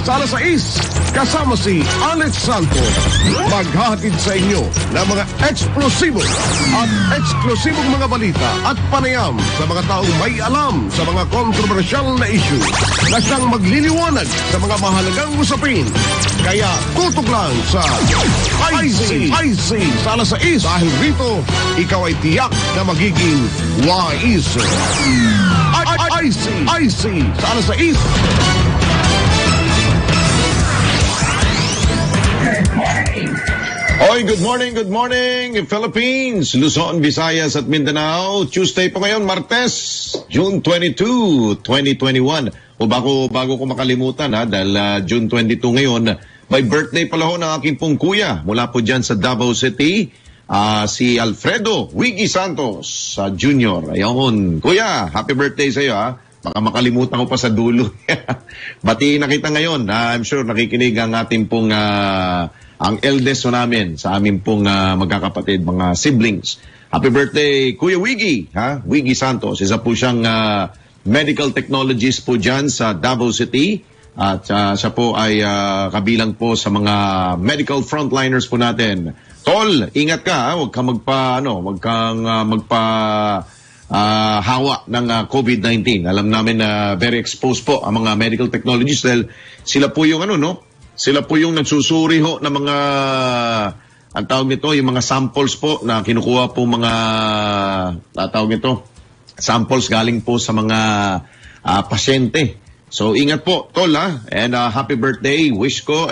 sa alas 6, kasama si Alex Santos. Maghahatid sa inyo ng mga eksplosibo at eksklusibong mga balita at panayam sa mga taong may alam sa mga kontrobersyal na issue na siyang magliliwanag sa mga mahalagang usapin. Kaya tutok lang sa IC sa alas 6 dahil rito ikaw ay tiyak na magiging wise. IC sa alas 6. Oy, good morning, Philippines, Luzon, Visayas at Mindanao. Tuesday po ngayon, Martes, June 22, 2021. O bago ko makalimutan dahil June 22 ngayon, may birthday pala ho ng aking pong kuya mula po dyan sa Davao City. Si Alfredo Wiggy Santos Jr. Ayun, kuya, happy birthday sa iyo Baka makalimutan ko pa sa dulo. Batiin na kita ngayon. I'm sure nakikinig ang ating pong ang eldest namin sa aming pong magkakapatid, mga siblings. Happy birthday, Kuya Wiggy, Wiggy Santos. Isa po siyang medical technologist po dyan sa Davao City. At siya po ay kabilang po sa mga medical frontliners po natin. Tol, ingat ka, huwag kang hawa ng COVID-19. Alam namin na very exposed po ang mga medical technologists dahil sila po yung sila po yung nagsusuri ho ng mga ang tawag nito, yung mga samples po na kinukuha po mga tawag nito, samples galing po sa mga pasyente. So ingat po, Tol, and happy birthday. Wish ko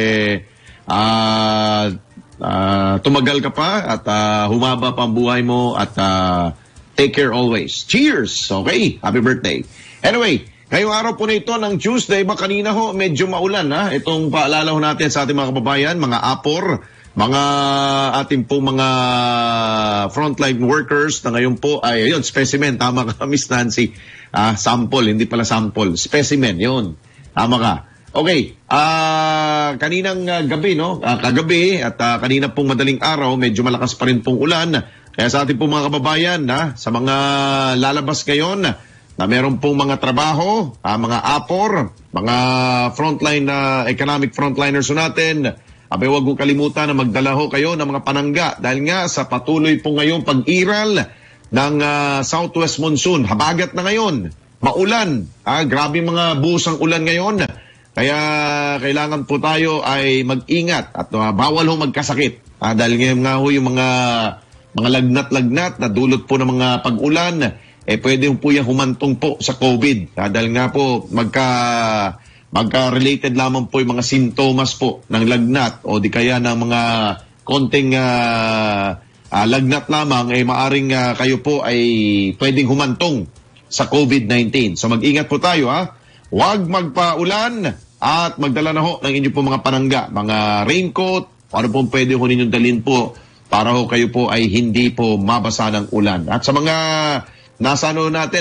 tumagal ka pa at humaba pa ang buhay mo at take care always. Cheers! Okay, happy birthday. Anyway, ngayong araw po na ito ng Tuesday, kanina ho medyo maulan Itong paalala ho natin sa ating mga kababayan, mga apor, mga ating po mga frontline workers na ngayon po ay ayun, specimen, tama ka Miss Nancy. Sample, hindi pala sample, specimen, yun. Tama ka. Okay, kaninang gabi, kagabi at kanina pong madaling araw, medyo malakas pa rin pong ulan. Kaya sa ating pong mga kababayan, sa mga lalabas ngayon, na meron pong mga trabaho, mga apor, mga frontline economic frontliners natin, huwag kong kalimutan na magdala ho kayo ng mga panangga dahil nga sa patuloy po ngayon pag-iral ng southwest monsoon. Habagat na ngayon, maulan, grabe mga buhos ang ulan ngayon. Kaya kailangan po tayo ay mag-ingat at bawal ho magkasakit. Dahil ngayon nga ho yung mga lagnat-lagnat na dulot po ng mga pag-ulan, pwede po yung humantong po sa COVID. Dahil nga po magka-related lamang po yung mga sintomas po ng lagnat o di kaya ng mga konting lagnat lamang, maaring kayo po ay pwedeng humantong sa COVID-19. So mag-ingat po tayo Huwag magpaulan at magdala na ho ng inyo po mga panangga, mga raincoat, ano po pwede ho ninyong dalhin po para ho kayo po ay hindi po mabasa ng ulan. At sa mga nasa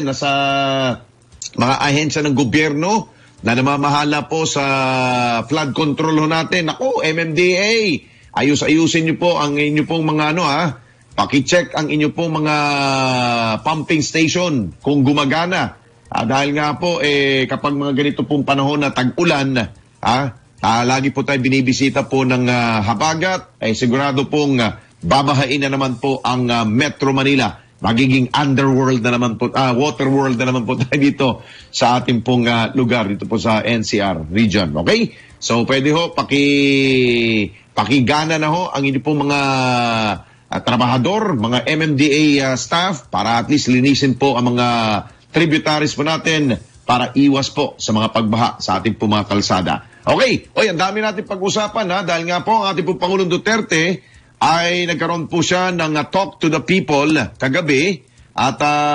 mga ahensya ng gobyerno na namamahala po sa flood control ho natin, MMDA, ayusin niyo po ang inyo pong mga paki-check ang inyo pong mga pumping station kung gumagana. Dahil nga po, kapag mga ganito pong panahon na tag-ulan, lagi po tayo binibisita po ng habagat, sigurado pong babahain na naman po ang Metro Manila. Magiging underworld na naman po, water world na naman po tayo dito sa ating pong lugar, dito po sa NCR region. Okay? So, pwede ho, pakigana na ho ang inyo pong mga trabahador, mga MMDA staff, para at least linisin po ang mga tributaries po natin para iwas po sa mga pagbaha sa ating po mga kalsada. Okay, ang dami natin pag-usapan dahil nga po ang ating po Pangulong Duterte ay nagkaroon po siya ng talk to the people kagabi at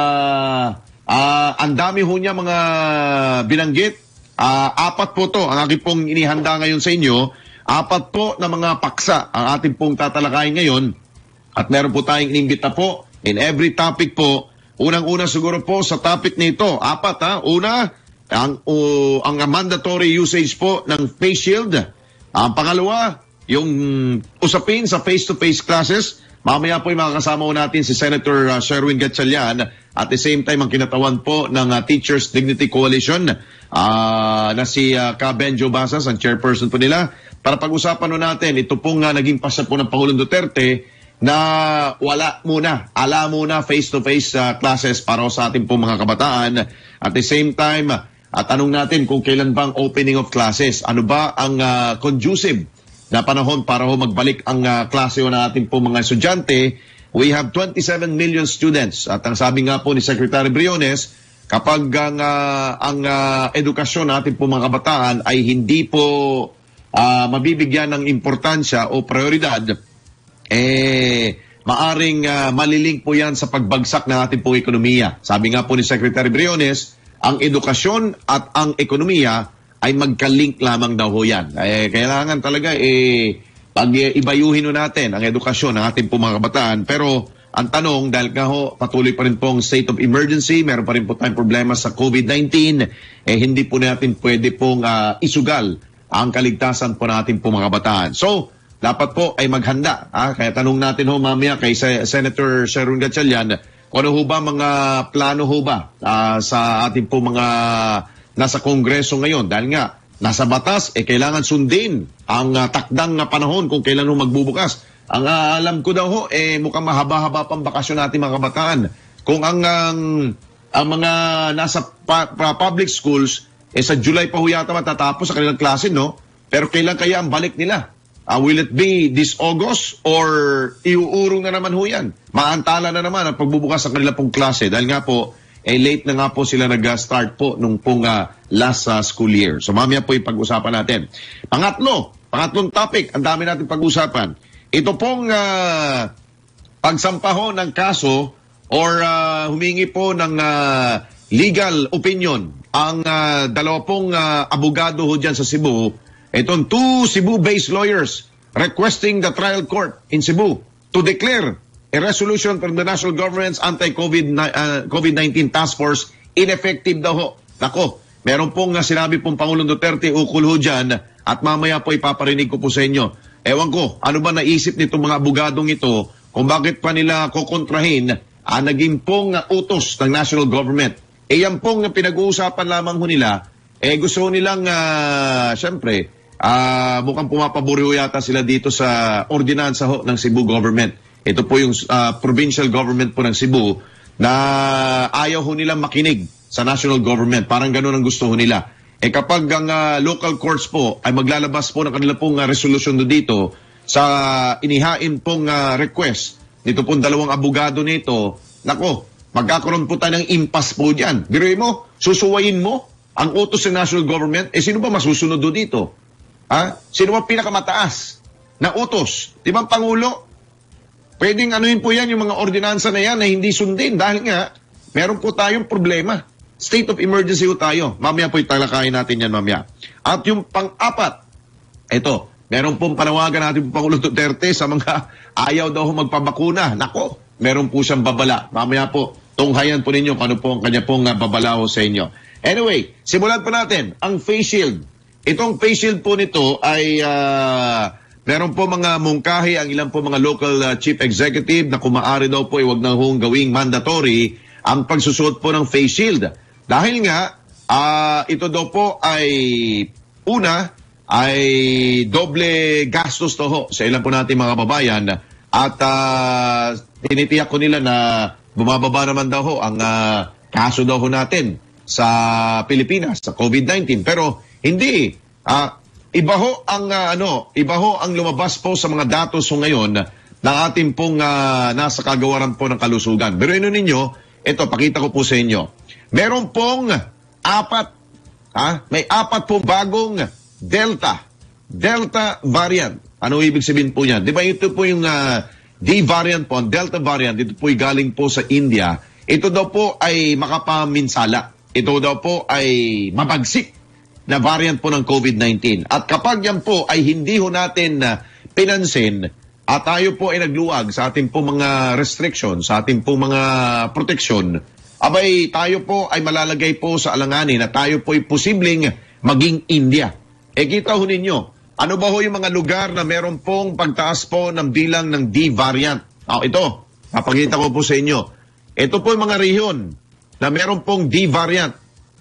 ang dami ho niya mga binanggit. 4 po to ang aking pong inihanda ngayon sa inyo. 4 po na mga paksa ang ating pong tatalakayin ngayon at meron po tayong inimbita po in every topic po. Unang-una siguro po sa topic nito, 4 Una, ang mandatory usage po ng face shield. Ang pangalawa, yung usapin sa face-to-face classes. Mamaya po makakasama natin si Senator Sherwin Gatchalian at the same time ang kinatawan po ng Teachers Dignity Coalition na si Ka Benjo Basas, ang chairperson po nila, para pag-usapan natin ito pong naging pasya po ng Pangulong Duterte na ala muna face-to-face classes para sa ating pong mga kabataan. At the same time, tanong natin kung kailan bang opening of classes. Ano ba ang conducive na panahon para magbalik ang klase ng ating po mga estudyante? We have 27 million students. At ang sabi nga po ni Secretary Briones, kapag ang edukasyon natin po mga kabataan ay hindi po mabibigyan ng importansya o prioridad, maaring malilink po yan sa pagbagsak ng ating po ekonomiya. Sabi nga po ni Secretary Briones, ang edukasyon at ang ekonomiya ay magka-link lamang daw ho yan. Kailangan talaga pag-ibayuhin natin ang edukasyon ng ating po mga kabataan. Pero ang tanong, dahil nga ho, patuloy pa rin pong state of emergency, meron pa rin po tayong problema sa COVID-19, hindi po natin pwede pong isugal ang kaligtasan po natin po mga kabataan. So, dapat po ay maghanda. Kaya tanong natin ho mamaya kay Senator Sherwin Gatchalian, kung ano ho ba mga plano ho ba sa ating po mga nasa Kongreso ngayon. Dahil nga, nasa batas, kailangan sundin ang takdang panahon kung kailan ho magbubukas. Ang alam ko daw ho, mukhang mahaba-haba pang bakasyon natin mga kabataan. Kung ang mga nasa public schools, sa July pa ho yata matatapos sa kanilang klase, no? Pero kailan kaya ang balik nila? Will it be this August or iuurong na naman ho yan? Maantala na naman ang pagbubukas sa kanilang pong klase. Dahil nga po, late na nga po sila nag-start po nung pong last school year. So mamaya po yung pag-usapan natin. Pangatlong topic, ang dami natin pag-usapan. Ito pong pagsampaho ng kaso or humingi po ng legal opinion ang dalawa pong abogado ho dyan sa Cebu. Itong 2 Cebu-based lawyers requesting the trial court in Cebu to declare a resolution from the national government's anti-COVID-19 task force ineffective daw ho. Nako, meron pong sinabi pong Pangulong Duterte ukol ho dyan at mamaya po ipaparinig ko po sa inyo. Ewan ko, ano ba naisip nitong mga abogadong ito kung bakit pa nila kukontrahin naging pong utos ng national government. Yan pong pinag-uusapan lamang ho nila, gusto nilang, syempre, mukhang pumapaburi ho yata sila dito sa ordinansa ho ng Cebu government. Ito po yung provincial government po ng Cebu na ayaw ho nilang makinig sa national government. Parang ganun ang gusto ho nila. Kapag ang local courts po ay maglalabas po ng kanila pong resolution dito sa inihain pong request nito pong dalawang abogado nito, nako, magkakaroon po tayo ng impasse po dyan. Biruin mo, susuwayin mo ang utos ng national government, sino ba masusunod dito? Sino ba pinakamataas na utos? Di ba ang Pangulo? Pwedeng anuhin po yan, yung mga ordinansa na yan na hindi sundin dahil nga meron po tayong problema. State of emergency po tayo. Mamaya po italakayin natin yan mamaya. At yung pang-apat, ito, meron pong panawagan natin po Pangulong Duterte sa mga ayaw daw magpabakuna. Nako, meron po siyang babala. Mamaya po, tunghayan po ninyo kung ano po ang kanya pong babala sa inyo. Anyway, simulan po natin ang face shield. Itong face shield po nito ay meron po mga mungkahi ang ilang po mga local chief executive na kung maaari daw po huwag na hong gawing mandatory ang pagsusuot po ng face shield. Dahil nga, ito daw po ay una, ay doble gastos to ho sa ilan po natin mga kababayan at tinitiyak ko nila na bumababa naman daw ho ang kaso daw ho natin sa Pilipinas sa COVID-19. Pero hindi, iba ho ang lumabas po sa mga datos ho ngayon ng ating pong nasa kagawaran po ng kalusugan. Pero ninyo, ito, pakita ko po sa inyo. Meron pong may apat pong bagong Delta variant. Ano ibig sabihin po yan? Di ba ito po yung D variant po, Delta variant, ito po ay galing po sa India. Ito daw po ay makapaminsala. Ito daw po ay mabagsik na variant po ng COVID-19. At kapag yan po ay hindi ho natin pinansin at tayo po ay nagluwag sa ating po mga restrictions, sa ating po mga proteksyon, abay tayo po ay malalagay po sa alanganin na tayo po ay posibleng maging India. Kita ho ninyo, ano ba ho yung mga lugar na meron pong pagtaas po ng bilang ng D variant? Ito, papakita ko po sa inyo. Ito po yung mga rehiyon na meron pong D variant.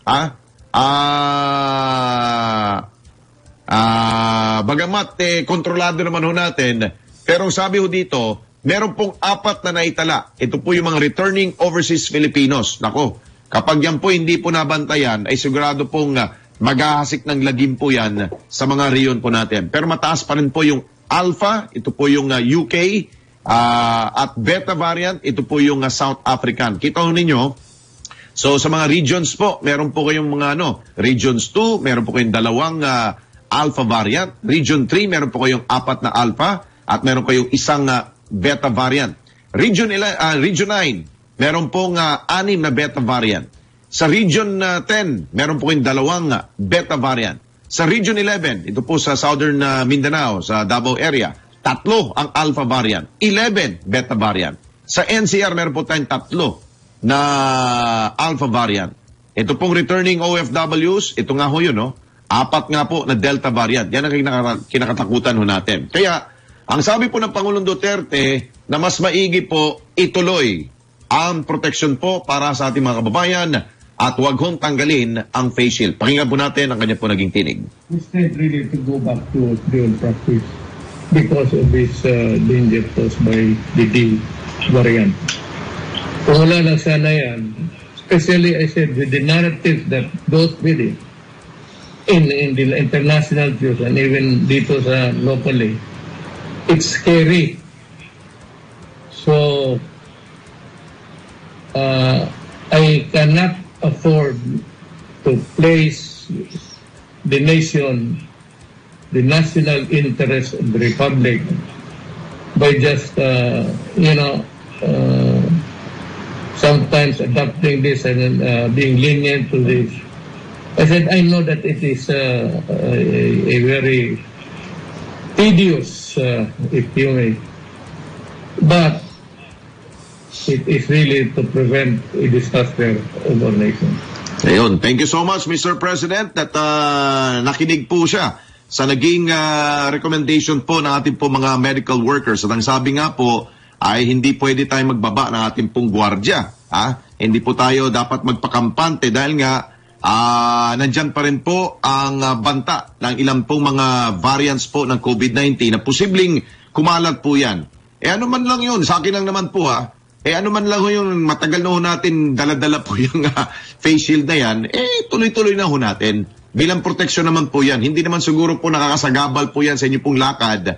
Bagamat kontrolado naman ho natin, pero sabi ho dito, meron pong 4 na naitala. Ito po yung mga returning overseas Filipinos. Nako, kapag yan po hindi po nabantayan, ay sigurado pong maghahasik ng lagim po yan sa mga rehiyon po natin. Pero mataas pa rin po yung Alpha, ito po yung UK, at Beta variant, ito po yung South African. Kita ho ninyo, so sa mga regions po, meron po kayong mga regions 2, meron po kayong 2 Alpha variant, Region 3, meron po kayong 4 na Alpha, at meron kayong 1 Beta variant. Region 9, meron pong 6 na Beta variant. Sa Region 10, meron po kayong 2 Beta variant. Sa Region 11, ito po sa Southern Mindanao, sa Davao area, 3 ang Alpha variant, 11 Beta variant. Sa NCR, meron po tayong 3 na Alpha variant. Ito pong returning OFWs, ito nga ho yun, 4 nga po na Delta variant. Yan ang kinakatakutan ho natin. Kaya, ang sabi po ng Pangulong Duterte na mas maigi po ituloy ang proteksyon po para sa ating mga kababayan at huwag hong tanggalin ang face shield. Pakinggan po natin ang kanya po naging tinig. We stand ready to go back to the old practice because of this danger posed by the D variant. Kung wala lang sana yan, especially I said with the narrative that goes with it in the international views and even dito sa locally, it's scary. So I cannot afford to place the nation, the national interest of the republic by just sometimes adopting this and being lenient to this. I said I know that it is a very tedious, if you may, but it is really to prevent a disaster of our nation. Ayun. Thank you so much, Mr. President, that nakinig po siya sa naging recommendation po ng ating po mga medical workers. At ang sabi nga po, ay hindi pwede tayo magbaba ng ating pong gwardiya. Hindi po tayo dapat magpakampante dahil nga nandyan pa rin po ang banta ng ilang pong mga variants po ng COVID-19 na posibleng kumalat po yan. Ano man lang yun, sa akin lang naman po ano man lang yung matagal na ho natin dala-dala po yung face shield na yan, tuloy-tuloy na ho natin. Bilang proteksyon naman po yan. Hindi naman siguro po nakakasagabal po yan sa inyo pong lakad.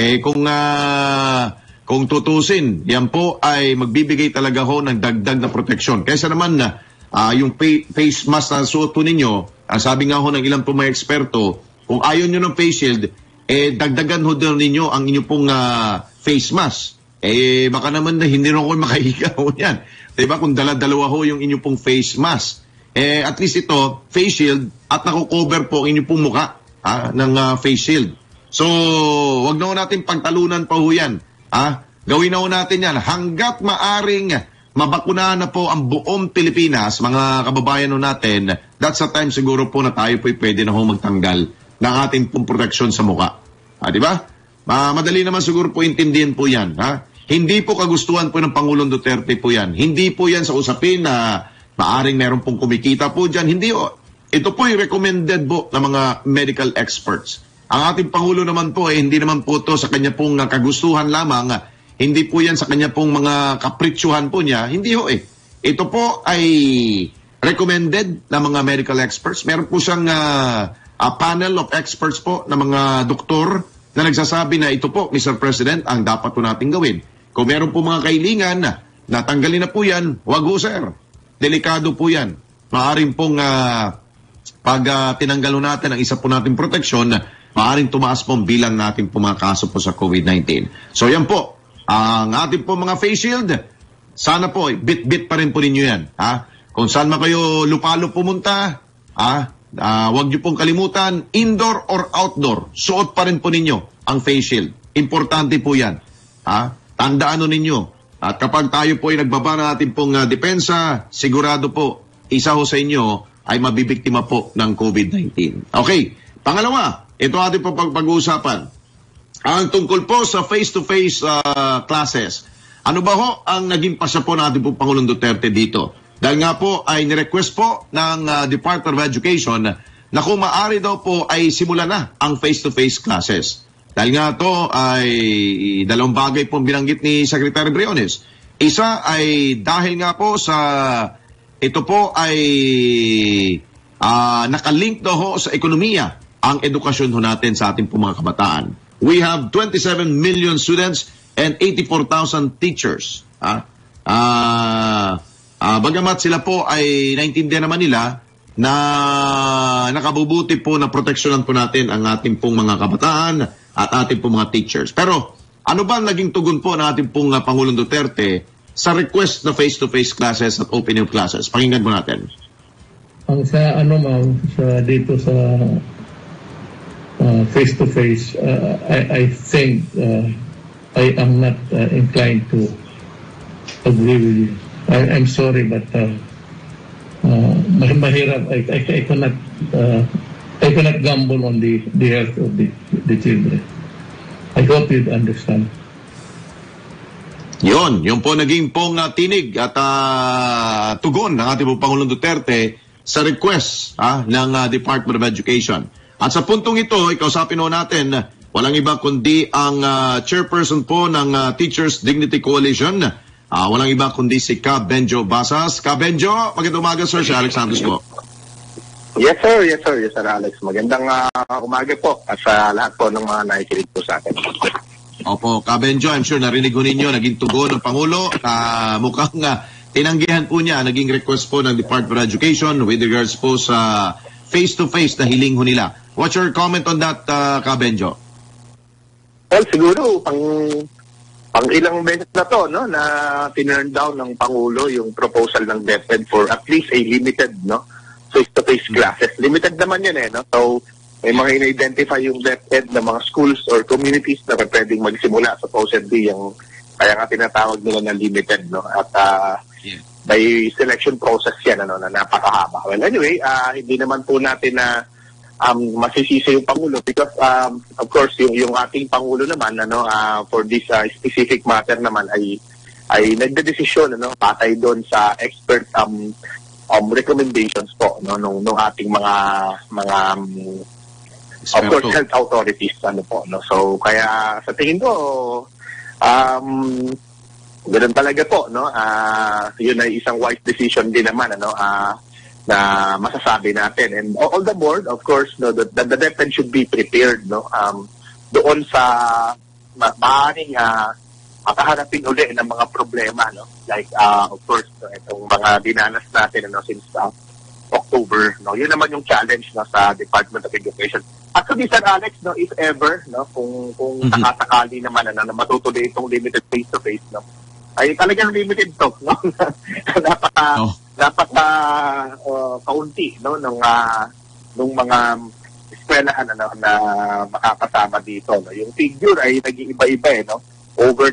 Kung tutusin, yan po ay magbibigay talaga ho ng dagdag na proteksyon. Kaysa naman yung face mask na suot po ninyo, ang sabi nga ho ng ilang po mga eksperto, kung ayaw nyo ng face shield, dagdagan ho din ninyo ang inyo pong face mask. Baka naman na hindi rin ako makahiga ho yan. Diba? Kung dala-dalawa ho yung inyo pong face mask. At least ito, face shield, at nakukover po ang inyo pong muka ng face shield. So, wag na ho natin pagtalunan pa ho yan. Gawin na ho natin yan. Hanggat maaring mabakunahan na po ang buong Pilipinas, mga kababayan ho natin, that's the time siguro po na tayo po pwede na ho magtanggal ng ating pong proteksyon sa muka. Diba? Madali naman siguro po intindihin po yan. Hindi po kagustuhan po ng Pangulong Duterte po yan. Hindi po yan sa usapin na maaring meron pong kumikita po dyan. Hindi po. Ito po yung recommended po ng mga medical experts. Ang ating Pangulo naman po, hindi naman po ito sa kanya pong kagustuhan lamang. Hindi po yan sa kanya pong mga kapritsyuhan po niya. Hindi ho Ito po ay recommended ng mga medical experts. Meron po siyang panel of experts po ng mga doktor na nagsasabi na ito po, Mr. President, ang dapat po natin gawin. Kung meron po mga kailingan na tanggalin na po yan, wag ho, sir. Delikado po yan. Maaring pong pag tinanggal natin ang isa po nating proteksyon, maaring tumaas po ang bilang natin po mga kaso po sa COVID-19. So yan po, ang ating po mga face shield, sana po, bit-bit pa rin po ninyo yan. Kung saan man kayo lupalo pumunta, wag niyo pong kalimutan, indoor or outdoor, suot pa rin po ninyo ang face shield. Importante po yan. Tandaan ninyo. At kapag tayo po ay nagbaba ng ating pong depensa, sigurado po, isa ho sa inyo ay mabibiktima po ng COVID-19. Okay. Pangalawa, ito ating po pag-uusapan. Ang tungkol po sa face-to-face classes. Ano ba ho ang naging pasya po ng ating po Pangulong Duterte dito? Dahil nga po ay nirequest po ng Department of Education na kung maaari daw po ay simula na ang face-to-face classes. Dahil nga to ay dalawang bagay po binanggit ni Secretary Briones. Isa ay dahil nga po sa ito po ay nakalink daw ho sa ekonomiya ang edukasyon ho natin sa ating po mga kabataan. We have 27 million students and 84,000 teachers. Bagamat sila po ay naintindihan naman nila na nakabubuti po na proteksyonan po natin ang ating pong mga kabataan at ating pong mga teachers. Pero ano ba ang naging tugon po ng ating pong Pangulong Duterte sa request na face-to-face classes at open classes? Pakinggan po natin. Ang sa dito sa face-to-face, I think I am not inclined to agree with you. I'm sorry, but mahirap. I cannot gamble on the health of the children. I hope you'd understand. Yun po naging pong tinig at tugon ng ating Pangulong Duterte sa request ng Department of Education. At sa puntong ito, ikausapin ho natin, walang iba kundi ang chairperson po ng Teachers Dignity Coalition. Walang iba kundi si Ka Benjo Basas. Ka Benjo, magandang umaga sir, si Alex Santos po. Yes sir, Alex. Magandang umaga po at sa lahat po ng mga nakikinig po sa akin. Opo, Ka Benjo, I'm sure narinig ko ninyo, naging tugon ng Pangulo. Mukhang tinanggihan po niya, naging request po ng Department of Education with regards po sa face-to-face na hiling ho nila. What's your comment on that, Ka Benjo? Well, siguro, pang ilang beses na to, no, na tinurn down ng Pangulo yung proposal ng DepEd for at least a limited, no, face-to-face classes. Limited naman yan no? So, may mga in-identify yung DepEd na mga schools or communities na pwedeng magsimula supposedly yung kaya nga tinatawag nila na limited, no? At may selection process yan, na napakahaba. Well, anyway, hindi naman po natin na masisisi yung Pangulo because of course yung ating Pangulo naman for this specific matter naman ay nagdedesisyon patay doon sa expert recommendations po nung ating mga of course health authorities so kaya sa tingin ko ganoon talaga po yun ay isang wise decision din naman na masasabi natin. And all the more, of course, the DepEd should be prepared doon sa maaaring makaharapin uli ng mga problema. Like, of course, itong mga dinanas natin since October. Yun naman yung challenge sa Department of Education. Actually, Sir Alex, if ever, kung nakasakali naman na matutuloy itong limited face-to-face, ay talagang limited to. Napaka kaunti nung mga eskwelahan na makakasama dito. Yung figure ay nag-iiba-iba over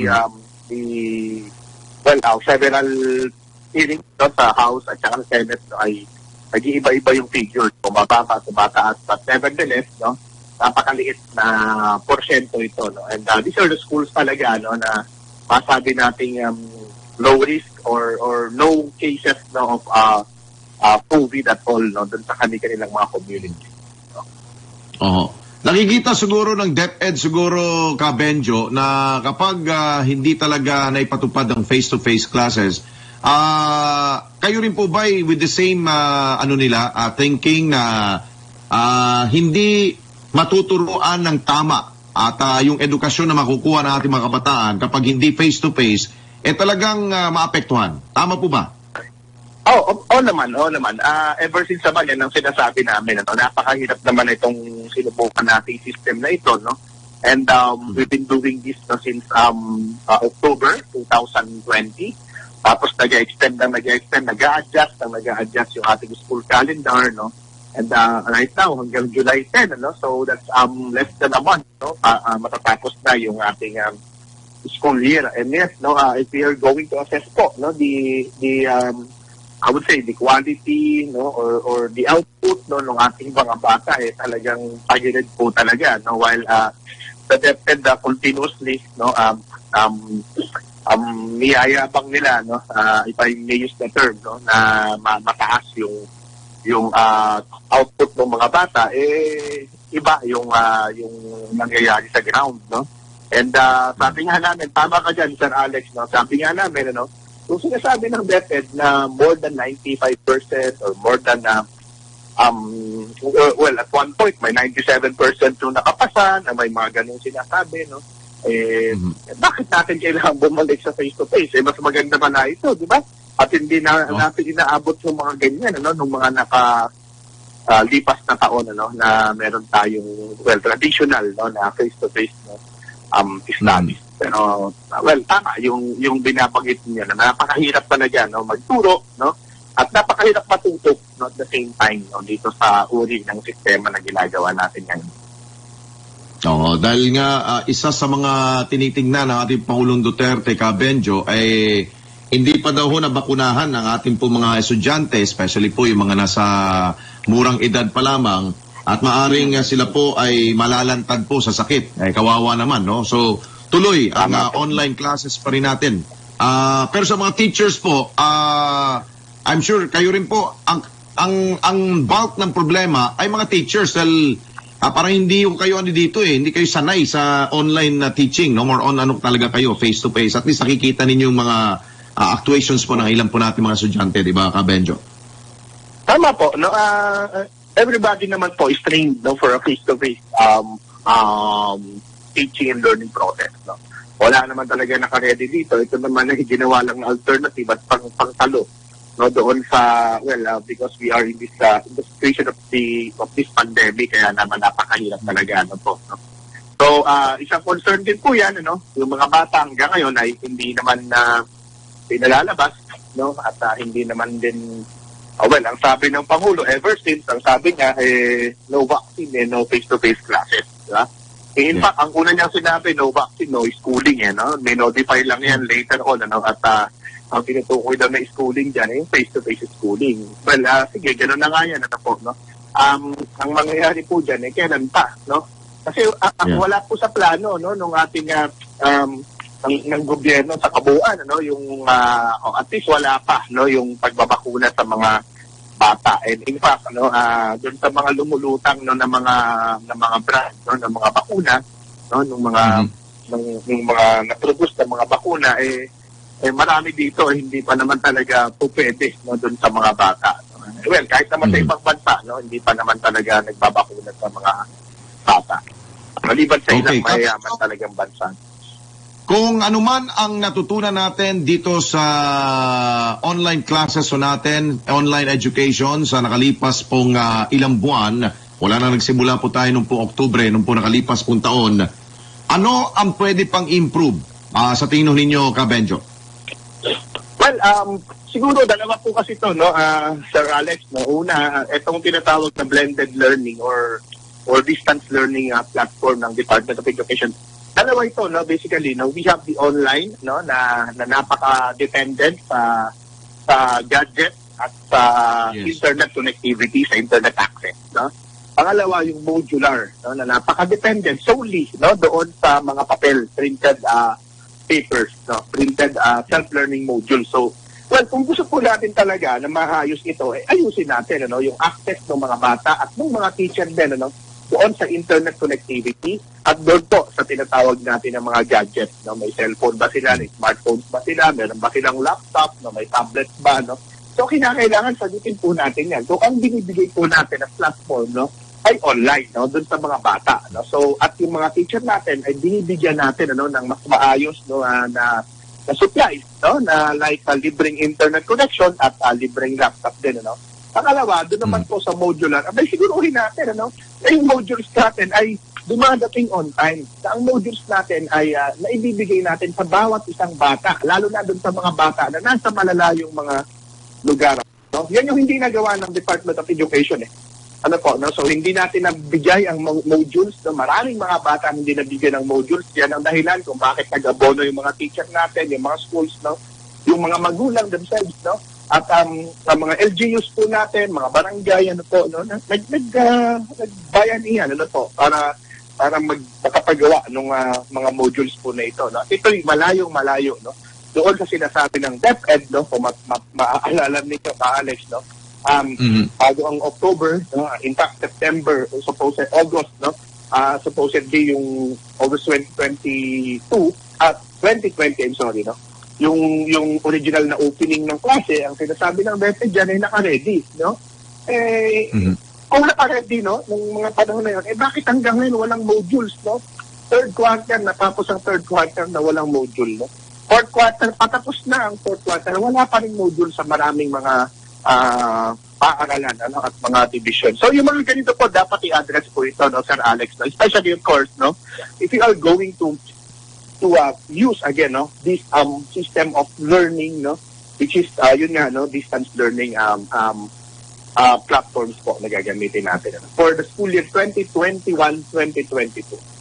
several hearings sa House at saka sa Senate ay nag-iiba-iba yung figure. Mababa, tumataas, but nevertheless napakaliit na porsyento ito. And these are the schools talaga na masabi nating low risk or no cases of COVID at all dun sa kanilang mga community. Nakikita siguro ng DepEd siguro, Ka Benjo, na kapag hindi talaga naipatupad ang face-to-face classes, kayo rin po ba with the same thinking na hindi matuturuan ng tama at yung edukasyon na makukuha ng ating mga kabataan kapag hindi face-to-face, talagang maapektuhan. Tama po ba? Oo naman. Ever since naman yan ang sinasabi namin, napakahirap naman itong sinubukan nating system na ito, And we've been doing this since October 2020. Tapos nag-extend, nag-a-adjust yung ating school calendar, And right now, hanggang July 10, So that's less than a month, matatapos na yung ating school year. And yes, if we are going to assess po, I would say the quality, or the output, ng ating mga bata, talagang pagilid po talaga, While the DepEd continuously, niyayabang nila, no, if I may use the term, no, na mataas yung output ng mga bata, iba yung nangyayari sa ground, no. And sabi nga namin, tama ka dyan, Sir Alex, no, sabi nga namin, ano, kung sinasabi ng DepEd na more than 95% or more than well, at one point may 97% yung nakapasa, na may mga ganung sinasabi, no. Bakit natin kailangan bumalik sa face-to-face? Mas maganda pa na ito, di ba? At hindi na natin inaabot yung mga ganyan, ano, nung mga lipas na taon, ano, na meron tayong, well, traditional, no, na face-to-face, no, studies. Pero, well, tama, yung binabanggit niya na napakahirap talaga, no, magturo, no, at napakahirap matutok, no, at the same time, no, dito sa uri ng sistema na ginagawa natin ngayon. Oo, dahil nga isa sa mga tinitingnan ng ating Pangulong Duterte, Benjo, ay hindi pa daw ho nabakunahan ng ating po mga estudyante, especially po yung mga nasa murang edad pa lamang, at maaring sila po ay malalantad po sa sakit. Ay kawawa naman, no? So, tuloy ang online classes pa rin natin. Pero sa mga teachers po, I'm sure kayo rin po, ang bulk ng problema ay mga teachers dahil parang hindi kayo dito hindi kayo sanay sa online teaching, no? More on ano talaga kayo, face to face. At least nakikita ninyo yung mga actuations po ng ilan po natin mga estudyante, di ba, Benjo? Tama po, no? Everybody naman po is trained, no, for a face to face teaching and learning process, no. Wala naman talaga naka-ready dito. Ito naman ay ginawa lang na alternative at pangtalo, no, doon sa, well, because we are in this the situation of this pandemic, kaya naman napakahirap talaga, no po, no? So, isang concern din po yan, ano, yung mga bata hanggang ngayon ay hindi naman pinalalabas, no, at hindi naman din, well, ang sabi ng Pangulo, ever since, ang sabi niya, no vaccine, no face-to-face classes, diba? In fact, ang una niyang sinabi, no vaccine, no schooling, no? May notify lang yan later on, ano, at ang tinutukoy daw na schooling dyan, yung face-to-face schooling. Well, sige, gano'n na nga yan, ano po, no? Ang mangyayari po dyan, kailan pa, no? Kasi wala po sa plano, no, nung ating ng gobyerno sa kabuuan, ano, yung at least wala pa, no, yung pagbabakuna sa mga bata. And in fact, ano, doon sa mga lumulutang, no, ng mga brand, no, ng mga bakuna, no, ng mga na-produce ng mga bakuna, marami dito hindi pa naman talaga po pwede, no, doon sa mga bata. Well, kahit naman sa ibang bansa, no, hindi pa naman talaga nagbabakuna sa mga bata. Maliban sa ilang mayayaman talagang bansa. Kung ano man ang natutunan natin dito sa online classes natin, online education sa nakalipas pong ilang buwan, wala na nagsimula po tayo nung po Oktubre, nung po nakalipas pong taon, ano ang pwede pang improve sa tingin ninyo, Benjo? Well, siguro dalawa po kasi ito, no, Sir Alex, no. Una, itong tinatawag na blended learning or distance learning platform ng Department of Education. Dalawa ito, no, basically, no, we have the online, no, na napaka-dependent sa gadget at sa internet connectivity, sa internet access, no. Pangalawa, yung modular, no, na napaka-dependent solely, no, doon sa mga papel, printed papers, no, printed self-learning modules. So, well, kung gusto po natin talaga na maayos ito, ayusin natin, ano, yung access ng mga bata at ng mga teacher din, ano, doon sa internet connectivity at doon po sa tinatawag natin ng mga gadgets, no? May cellphone ba sila, may smartphones ba sila, meron ba silang laptop, no? May tablets ba, no? So kinakailangan sagutin po natin yan. So ang binibigay po natin na platform, no, ay online, no, doon sa mga bata, no? So at yung mga teacher natin ay binibigyan natin, ano, ng mas maayos, no, na supplies, no, na like libreng internet connection at libreng laptop din, ano. Pangalawa, doon naman po sa modular, abay siguruhin natin, ano, na yung modules natin ay dumadating on time. Ang modules natin ay naibibigay natin sa bawat isang bata, lalo na doon sa mga bata na nasa malalayong mga lugar. No? Yan yung hindi nagawa ng Department of Education. Ano po, no? So hindi natin nabigay ang modules. No? Maraming mga bata hindi nabigyan ng modules. Yan ang dahilan kung bakit nag-abono yung mga teacher natin, yung mga schools, no? Yung mga magulang themselves, no? At ang mga LGUs po natin, mga barangay, ano po, no, nagbayanihan, ano po, para makapagawa ng mga modules po na ito, no. Ito'y malayong-malayo, no, doon sa sinasabi ng DepEd, no, kung maaalala ninyo, Alex, no, bago ang October, no, in fact, September, August, no, supposedly yung August 2022 at 2020, I'm sorry, no, yung original na opening ng klase, ang sinasabi ng DepEd dyan ay naka-ready, no, kung naka-ready, no, ng mga panahon na yun, bakit hanggang ngayon walang modules, no? Third quarter, natapos ang third quarter na walang module, no? Fourth quarter, patapos na ang fourth quarter, wala pa rin module sa maraming mga paaralan, ano, at mga division. So yung mga ganito po, dapat i-address po ito, no, Sir Alex, no? Especially, of course, no, if you are going to use again, no, this system of learning, no, which is yun nga, no, distance learning platforms po na gagamitin natin, no, for the school year 2021-2022.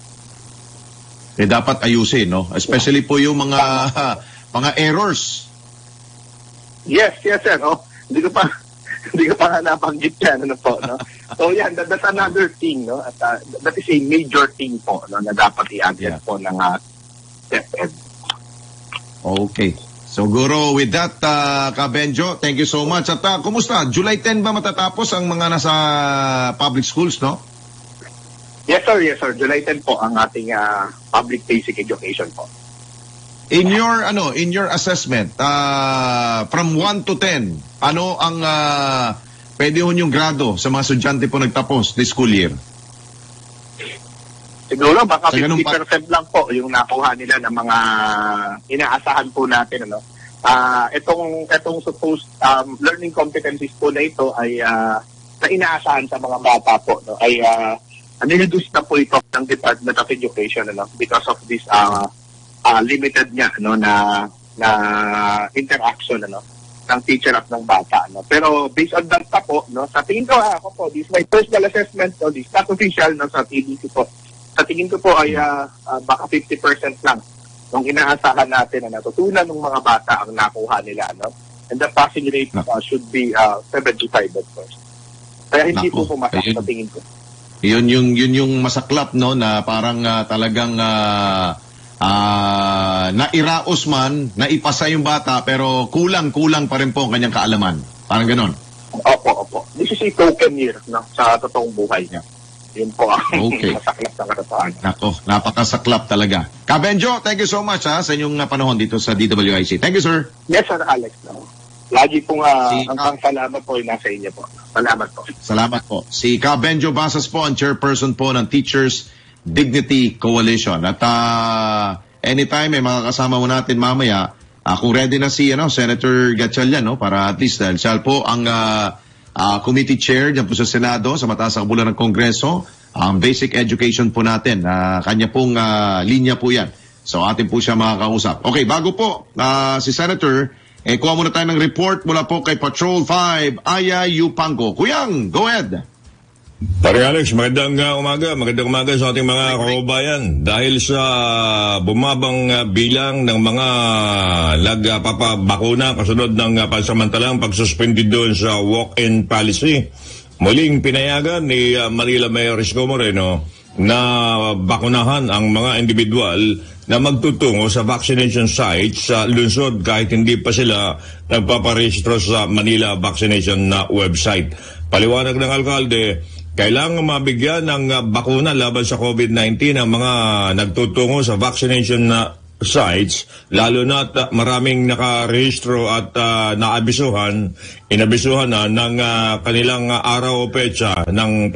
Dapat ayusin, no? Especially po yung mga errors. Yes, sir. Oh, hindi ko pa nabanggit yan, ano po, no? So yan, that's another thing, no? At that is a major thing po, no, na dapat i-address po ng DepEd. Okay. So, Guro, with that, Ka-Benjo, thank you so much. At kumusta? July 10 ba matatapos ang mga nasa public schools, no? Yes, sir. July 10 po ang ating public basic education po. In your assessment, from 1 to 10, ano ang pwede yung grado sa mga estudyante po nagtapos this school year? Siguro baka 50% lang po yung nakuha nila ng mga inaasahan po natin, ano. Itong supposed learning competencies po na ito ay na inaasahan sa mga bata po, no, ay nireduce na po ito ng Department of Education, ano, because of this limited niya, no, na interaction, ano, ng teacher at ng bata, no. Pero based on that po, no, sa tingin ko, ako po, this is my personal assessment, no, this not official, no, sa TDC po. Sa tingin ko po ay baka 50% lang nung inaasahan natin na natutunan ng mga bata ang nakuha nila, no. And the passing rate should be 75, of course. Kaya hindi po pumatak sa tingin ko. Yun yung masaklap, no, na parang talagang nairaos man, naipasa yung bata, pero kulang pa rin po ang kanyang kaalaman. Parang ganon. Opo. This is a token year, no, sa totoong buhay niya. Yun po ang masaklap na katotohanan. Napakasaklap talaga. Ka-Benjo, thank you so much sa inyong panahon dito sa DWIC. Thank you, sir. Yes, Sir Alex. No? Lagi pong ang salamat po ay nasa inyo po. Salamat po. Si Ka-Benjo Basas po, ang chairperson po ng Teachers Dignity Coalition. At anytime may makakasama mo natin mamaya, kung ready na si Senator Gatchalian, no, para at least dahil siya po ang committee chair dyan po sa Senado sa mataas na kabulan ng Kongreso, ang basic education po natin, kanya pong linya po yan. So atin po siya makakausap. Okay, bago po si Senator, kuha muna tayo ng report mula po kay Patrol 5, Aya Yupango. Kuyang, go ahead. Pare Alex, magandang umaga sa ating mga kaubayan. Dahil sa bumabang bilang ng mga nagpapabakuna kasunod ng pansamantalang pagsuspindi doon sa walk-in policy, muling pinayagan ni Manila Mayor Isko Moreno na bakunahan ang mga individual na magtutungo sa vaccination sites sa lungsod kahit hindi pa sila nagpaparehistro sa Manila Vaccination na website. Paliwanag ng alkalde, kailangan mabigyan ng bakuna laban sa COVID-19 ang mga nagtutungo sa vaccination na sites, lalo na maraming nakarehistro at inabisuhan na ng kanilang araw o petsa ng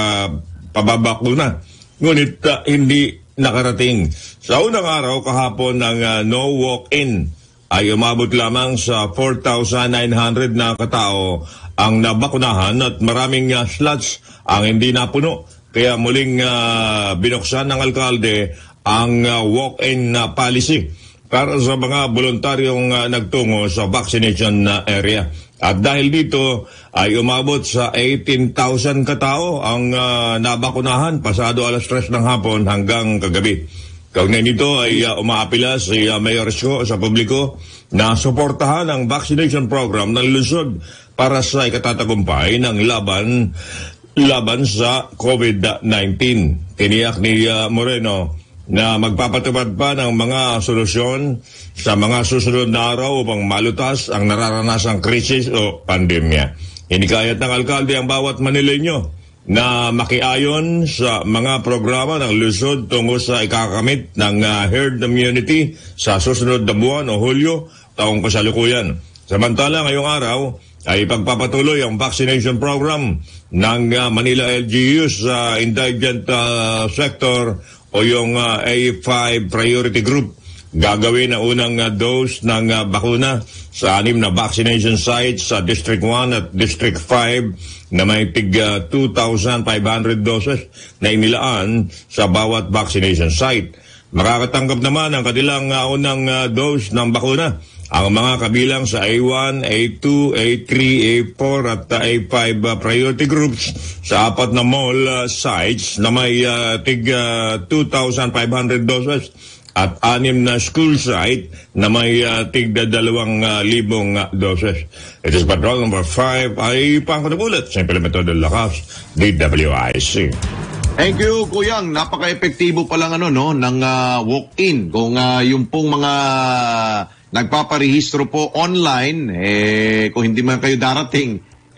pababakuna. Ngunit hindi nakarating. Sa unang araw kahapon ng no walk-in ay umabot lamang sa 4,900 na katao ang nabakunahan at maraming slots ang hindi napuno. Kaya muling binuksan ng alkalde ang walk-in policy para sa mga voluntaryong nagtungo sa vaccination area. At dahil dito ay umabot sa 18,000 katao ang nabakunahan pasado alas 3 ng hapon hanggang kagabi. Kaugnay nito ay umaapila si Mayor Isko sa publiko na suportahan ang vaccination program ng lungsod para sa ikatatagumpay ng laban sa COVID-19. Tiniyak ni Moreno na magpapatupad pa ng mga solusyon sa mga susunod na araw upang malutas ang nararanasang krisis o pandemya. Hinikayat ng alkalde ang bawat Manileño na makiayon sa mga programa ng lungsod tungo sa ikakamit ng herd immunity sa susunod na buwan o Hulyo, taong kasalukuyan. Samantala, ngayong araw ay pagpapatuloy ang vaccination program ng Manila LGUs sa indigent sector o yung A5 priority group. Gagawin ang unang dose ng bakuna sa 6 na vaccination sites sa District 1 at District 5 na may tig 2,500 doses na inilaan sa bawat vaccination site. Makakatanggap naman ang kanilang unang dose ng bakuna ang mga kabilang sa A1, A2, A3, A4 at A5 priority groups sa 4 na mall sites na may tig 2,500 doses at 6 na school site na may tig 2,000 doses. It is Patrol number 5 ay pangkatabulat sa Implemento de Lakas, DWIC. Thank you, Kuyang. Napaka-epektibo pa lang ng walk-in. Kung yung pong mga nagpaparehistro po online, kung hindi man kayo darating,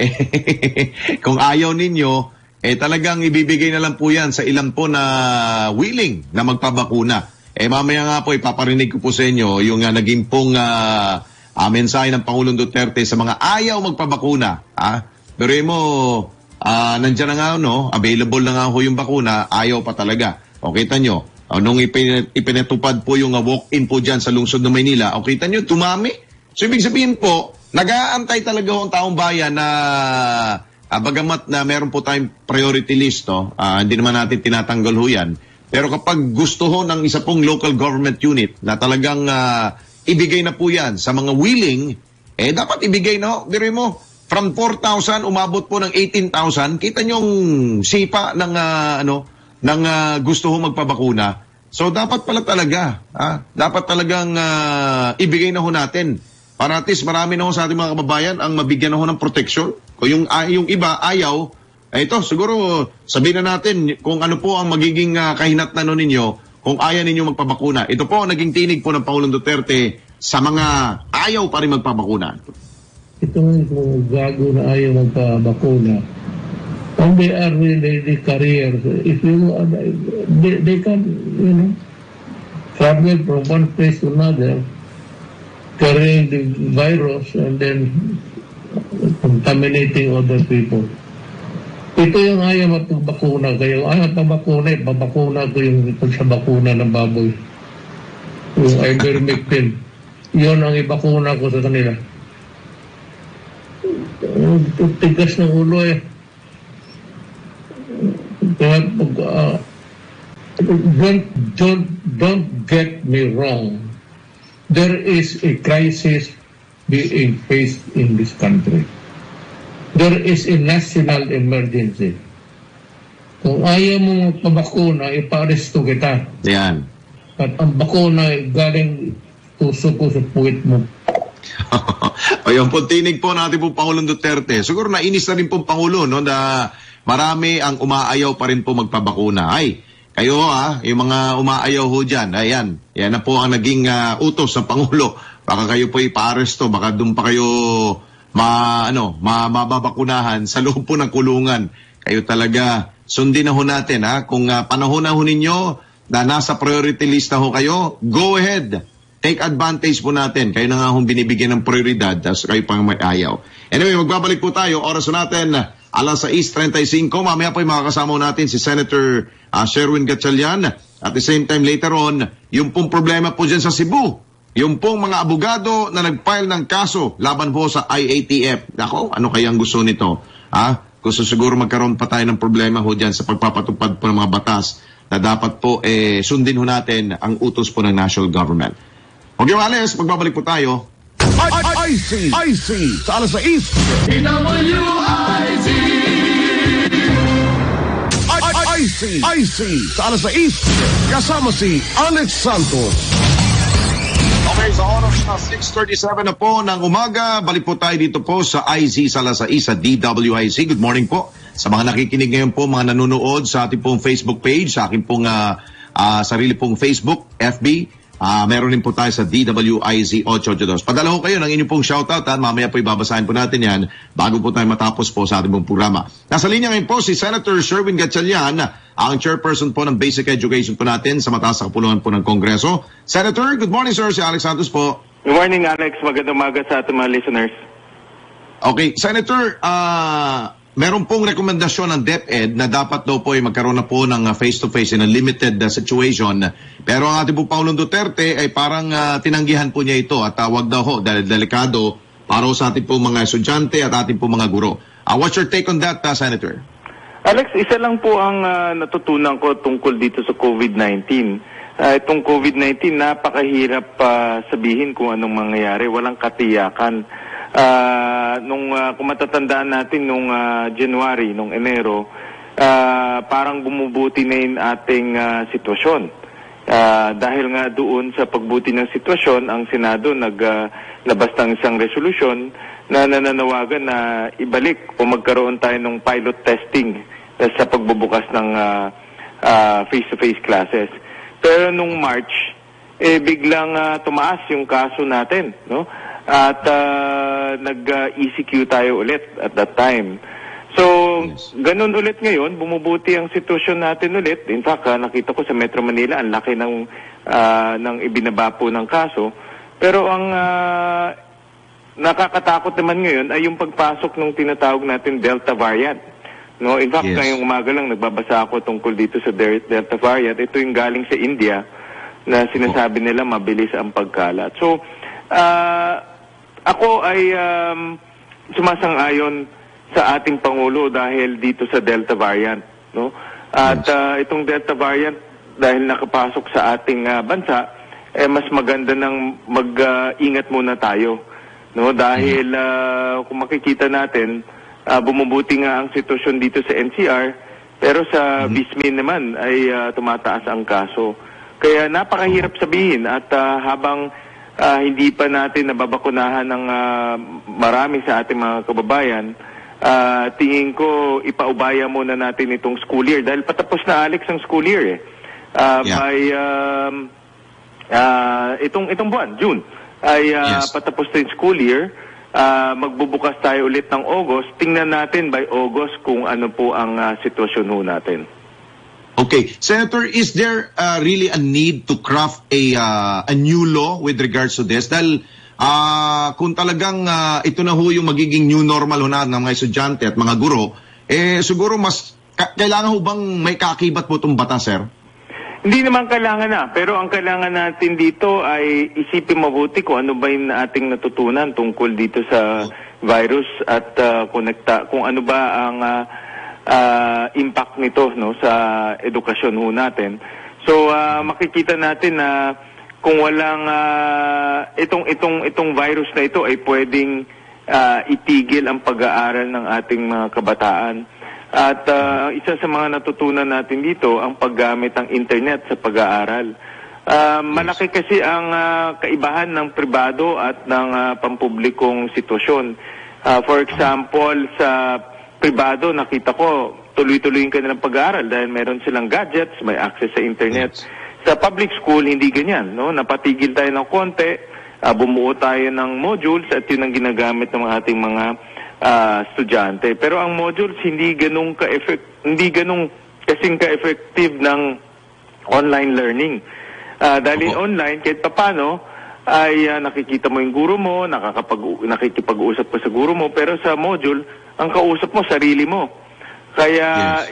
kung ayaw ninyo, talagang ibibigay na lang po yan sa ilan po na willing na magpabakuna. Mamaya nga po, ipaparinig ko po sa inyo yung naging pong mensahe ng Pangulong Duterte sa mga ayaw magpabakuna. Pero nandyan na nga, available na nga ho yung bakuna, ayaw pa talaga. O kita nyo, nung ipinatupad po yung walk-in po dyan sa lungsod ng Maynila, o kita nyo, tumami. So ibig sabihin po, nag-aantay talaga ang taong bayan na bagamat na meron po tayong priority list, hindi naman natin tinatanggal ho yan. Pero kapag gusto ho ng isa pong local government unit na talagang ibigay na po yan sa mga willing, dapat ibigay na ho. Biro mo, from 4,000 umabot po ng 18,000, kita nyo yung sipa ng gusto ho magpabakuna. So dapat pala talaga, dapat talagang ibigay na ho natin. Para at least marami na ho sa ating mga kababayan ang mabigyan na ho ng protection. Kung yung iba ayaw, ito siguro sabihin na natin kung ano po ang magiging kahinatnan ninyo kung ayaw ninyo magpabakuna. Ito po naging tinig po ng Pangulong Duterte sa mga ayaw pa rin magpabakuna. Ito yung gago na ayaw magpabakuna. And they are really the careers. If you, they can, travel from one place to another, carrying the virus and then contaminating other people. Ito yung ayaw magpabakuna. Kaya ayaw magpabakuna, babakuna ko yung sa bakuna ng baboy. Yung ivermectin. Yun ang ibakuna ko sa kanila. Tigas ng ulo Kaya don't get me wrong. There is a crisis being faced in this country. There is a national emergency. Kung ayaw mo magpabakuna, ipa-aresto kita. Yan. At ang bakuna galing puso ko sa puwit mo. Ayun po, tinig po natin po Pangulong Duterte. Siguro nainis na rin po Pangulo, na marami ang umaayaw pa rin po magpabakuna. Ay, kayo yung mga umaayaw ho dyan, ayan, yan na po ang naging utos ng Pangulo. Baka kayo po ipa-aresto, baka doon pa kayo mababakunahan sa loob po ng kulungan. Kayo talaga, sundin na ho natin, kung panahon na ho ninyo na nasa priority list na ho kayo, go ahead. Take advantage po natin. Kayo na nga hong binibigyan ng prioridad, tapos kayo pang may ayaw. Anyway, magbabalik po tayo. Oras natin, 6:35. Mamaya po yung makakasama natin si Senator Sherwin Gatchalian. At the same time, later on, yung pong problema po dyan sa Cebu. Yung pong mga abogado na nag-file ng kaso laban po sa IATF. Ako, ano kaya ang gusto nito? Gusto siguro magkaroon pa tayo ng problema ho dyan sa pagpapatupad po ng mga batas na dapat po sundin ho natin ang utos po ng national government. Okay, Alex, magbabalik po tayo. IC sa alas 6. IC sa alas 6. Kasama si Alex Santos. Okay, sa oras na 6:37 na po ng umaga, balik po tayo dito po sa IC sa alas 6 sa DWIC. Good morning po sa mga nakikinig ngayon po, mga nanonood sa ating pong Facebook page, sa aking pong sarili pong Facebook, FB. Meron din po tayo sa DWIZ 882. Padala ho kayo ng inyong pong shoutout at mamaya po ibabasahin po natin yan bago po tayo matapos po sa ating pong programa. Nasa linya ngayon po si Senator Sherwin Gatchalian, ang chairperson po ng Basic Education po natin sa mataas na kapuluhan po ng Kongreso. Senator, good morning sir. Si Alex Santos po. Good morning Alex. Magandang umaga sa ating mga listeners. Okay, Senator, meron pong rekomendasyon ng DepEd na dapat daw po ay magkaroon na po ng face-to-face in a limited situation. Pero ang ating po Pangulong Duterte ay parang tinanggihan po niya ito at wag daw ho dahil delikado para sa ating po mga estudyante at ating po mga guro. What's your take on that, Senator? Alex, isa lang po ang natutunan ko tungkol dito sa COVID-19. Itong COVID-19, napakahirap sabihin kung anong mangyayari. Walang katiyakan. Kung matatandaan natin nung January, nung Enero, parang bumubuti na yung ating sitwasyon. Dahil nga doon sa pagbuti ng sitwasyon, ang Senado naglabas ng isang resolusyon na nananawagan na ibalik o magkaroon tayo ng pilot testing sa pagbubukas ng face-to-face classes. Pero nung March, biglang tumaas yung kaso natin, no? At nag-ECQ tayo ulit at that time. So, ganun ulit ngayon, bumubuti ang sitwasyon natin ulit. In fact, nakita ko sa Metro Manila, ang laki ng ibinaba po ng kaso. Pero ang nakakatakot naman ngayon ay yung pagpasok ng tinatawag natin Delta variant. No, in fact, ngayong umaga lang nagbabasa ako tungkol dito sa Delta variant. Ito yung galing sa India na sinasabi nila mabilis ang pagkalat. So, ako ay sumasang-ayon sa ating Pangulo dahil dito sa Delta variant, no? At itong Delta variant dahil nakapasok sa ating bansa, mas maganda nang mag-ingat muna tayo, no? Dahil kung makikita natin, bumubuti nga ang sitwasyon dito sa NCR, pero sa Vismin naman ay tumataas ang kaso. Kaya napakahirap sabihin at habang hindi pa natin nababakunahan ng marami sa ating mga kababayan, tingin ko ipaubaya muna natin itong school year dahil patapos na Alex ang school year by itong buwan, June ay patapos na yung school year. Magbubukas tayo ulit ng August. Tingnan natin by August kung ano po ang sitwasyon ho natin. Okay. Senator, is there really a need to craft a new law with regards to this? Dahil kung talagang ito na ho yung magiging new normal ho na ng mga estudyante at mga guro, siguro mas kailangan ho bang may kaakibat po itong batas, sir? Hindi naman kailangan na. Pero ang kailangan natin dito ay isipin mabuti kung ano ba yung ating natutunan tungkol dito sa virus at kung ano ba ang impact nito, no, sa edukasyon ho natin. So makikita natin na kung walang itong virus na ito ay pwedeng itigil ang pag-aaral ng ating mga kabataan. At isa sa mga natutunan natin dito ang paggamit ng internet sa pag-aaral. Malaki kasi ang kaibahan ng pribado at ng pampublikong sitwasyon. For example, sa pribado, nakita ko, tuloy-tuloy yung kanilang pag-aaral dahil meron silang gadgets, may access sa internet. Sa public school, hindi ganyan, no? Napatigil tayo ng konti, bumuo tayo ng modules at yun ang ginagamit ng ating mga estudyante. Pero ang modules hindi ganung kasing ka-effective ng online learning. Dahil online, kahit paano, ay nakikita mo yung guro mo, nakikipag-usap ka sa guro mo, pero sa module, ang kausap mo, sarili mo. Kaya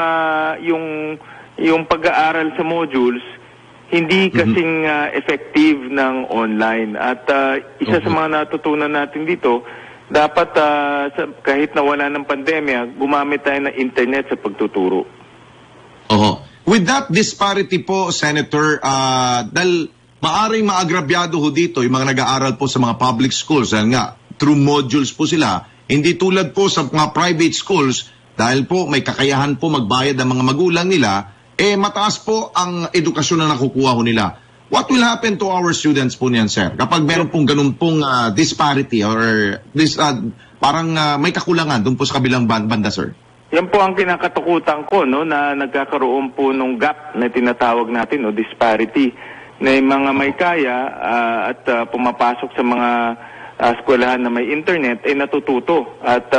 yung pag-aaral sa modules, hindi kasing effective ng online. At isa sa mga natutunan natin dito, dapat kahit na wala ng pandemya, gumamit tayo ng internet sa pagtuturo. With that disparity po, Senator, dahil maaring maagrabyado ho dito yung mga nag-aaral po sa mga public schools, dahil nga, through modules po sila, hindi tulad po sa mga private schools, dahil po may kakayahan po magbayad ang mga magulang nila, mataas po ang edukasyon na nakukuha ho nila. What will happen to our students po niyan, sir? Kapag meron pong ganun pong disparity or this, parang may kakulangan doon po sa kabilang banda, sir? Yan po ang kinakatakutan ko, no, na nagkakaroon po nung gap na tinatawag natin, no, disparity, na yung mga may kaya at pumapasok sa mga eskwelahan na may internet ay natututo at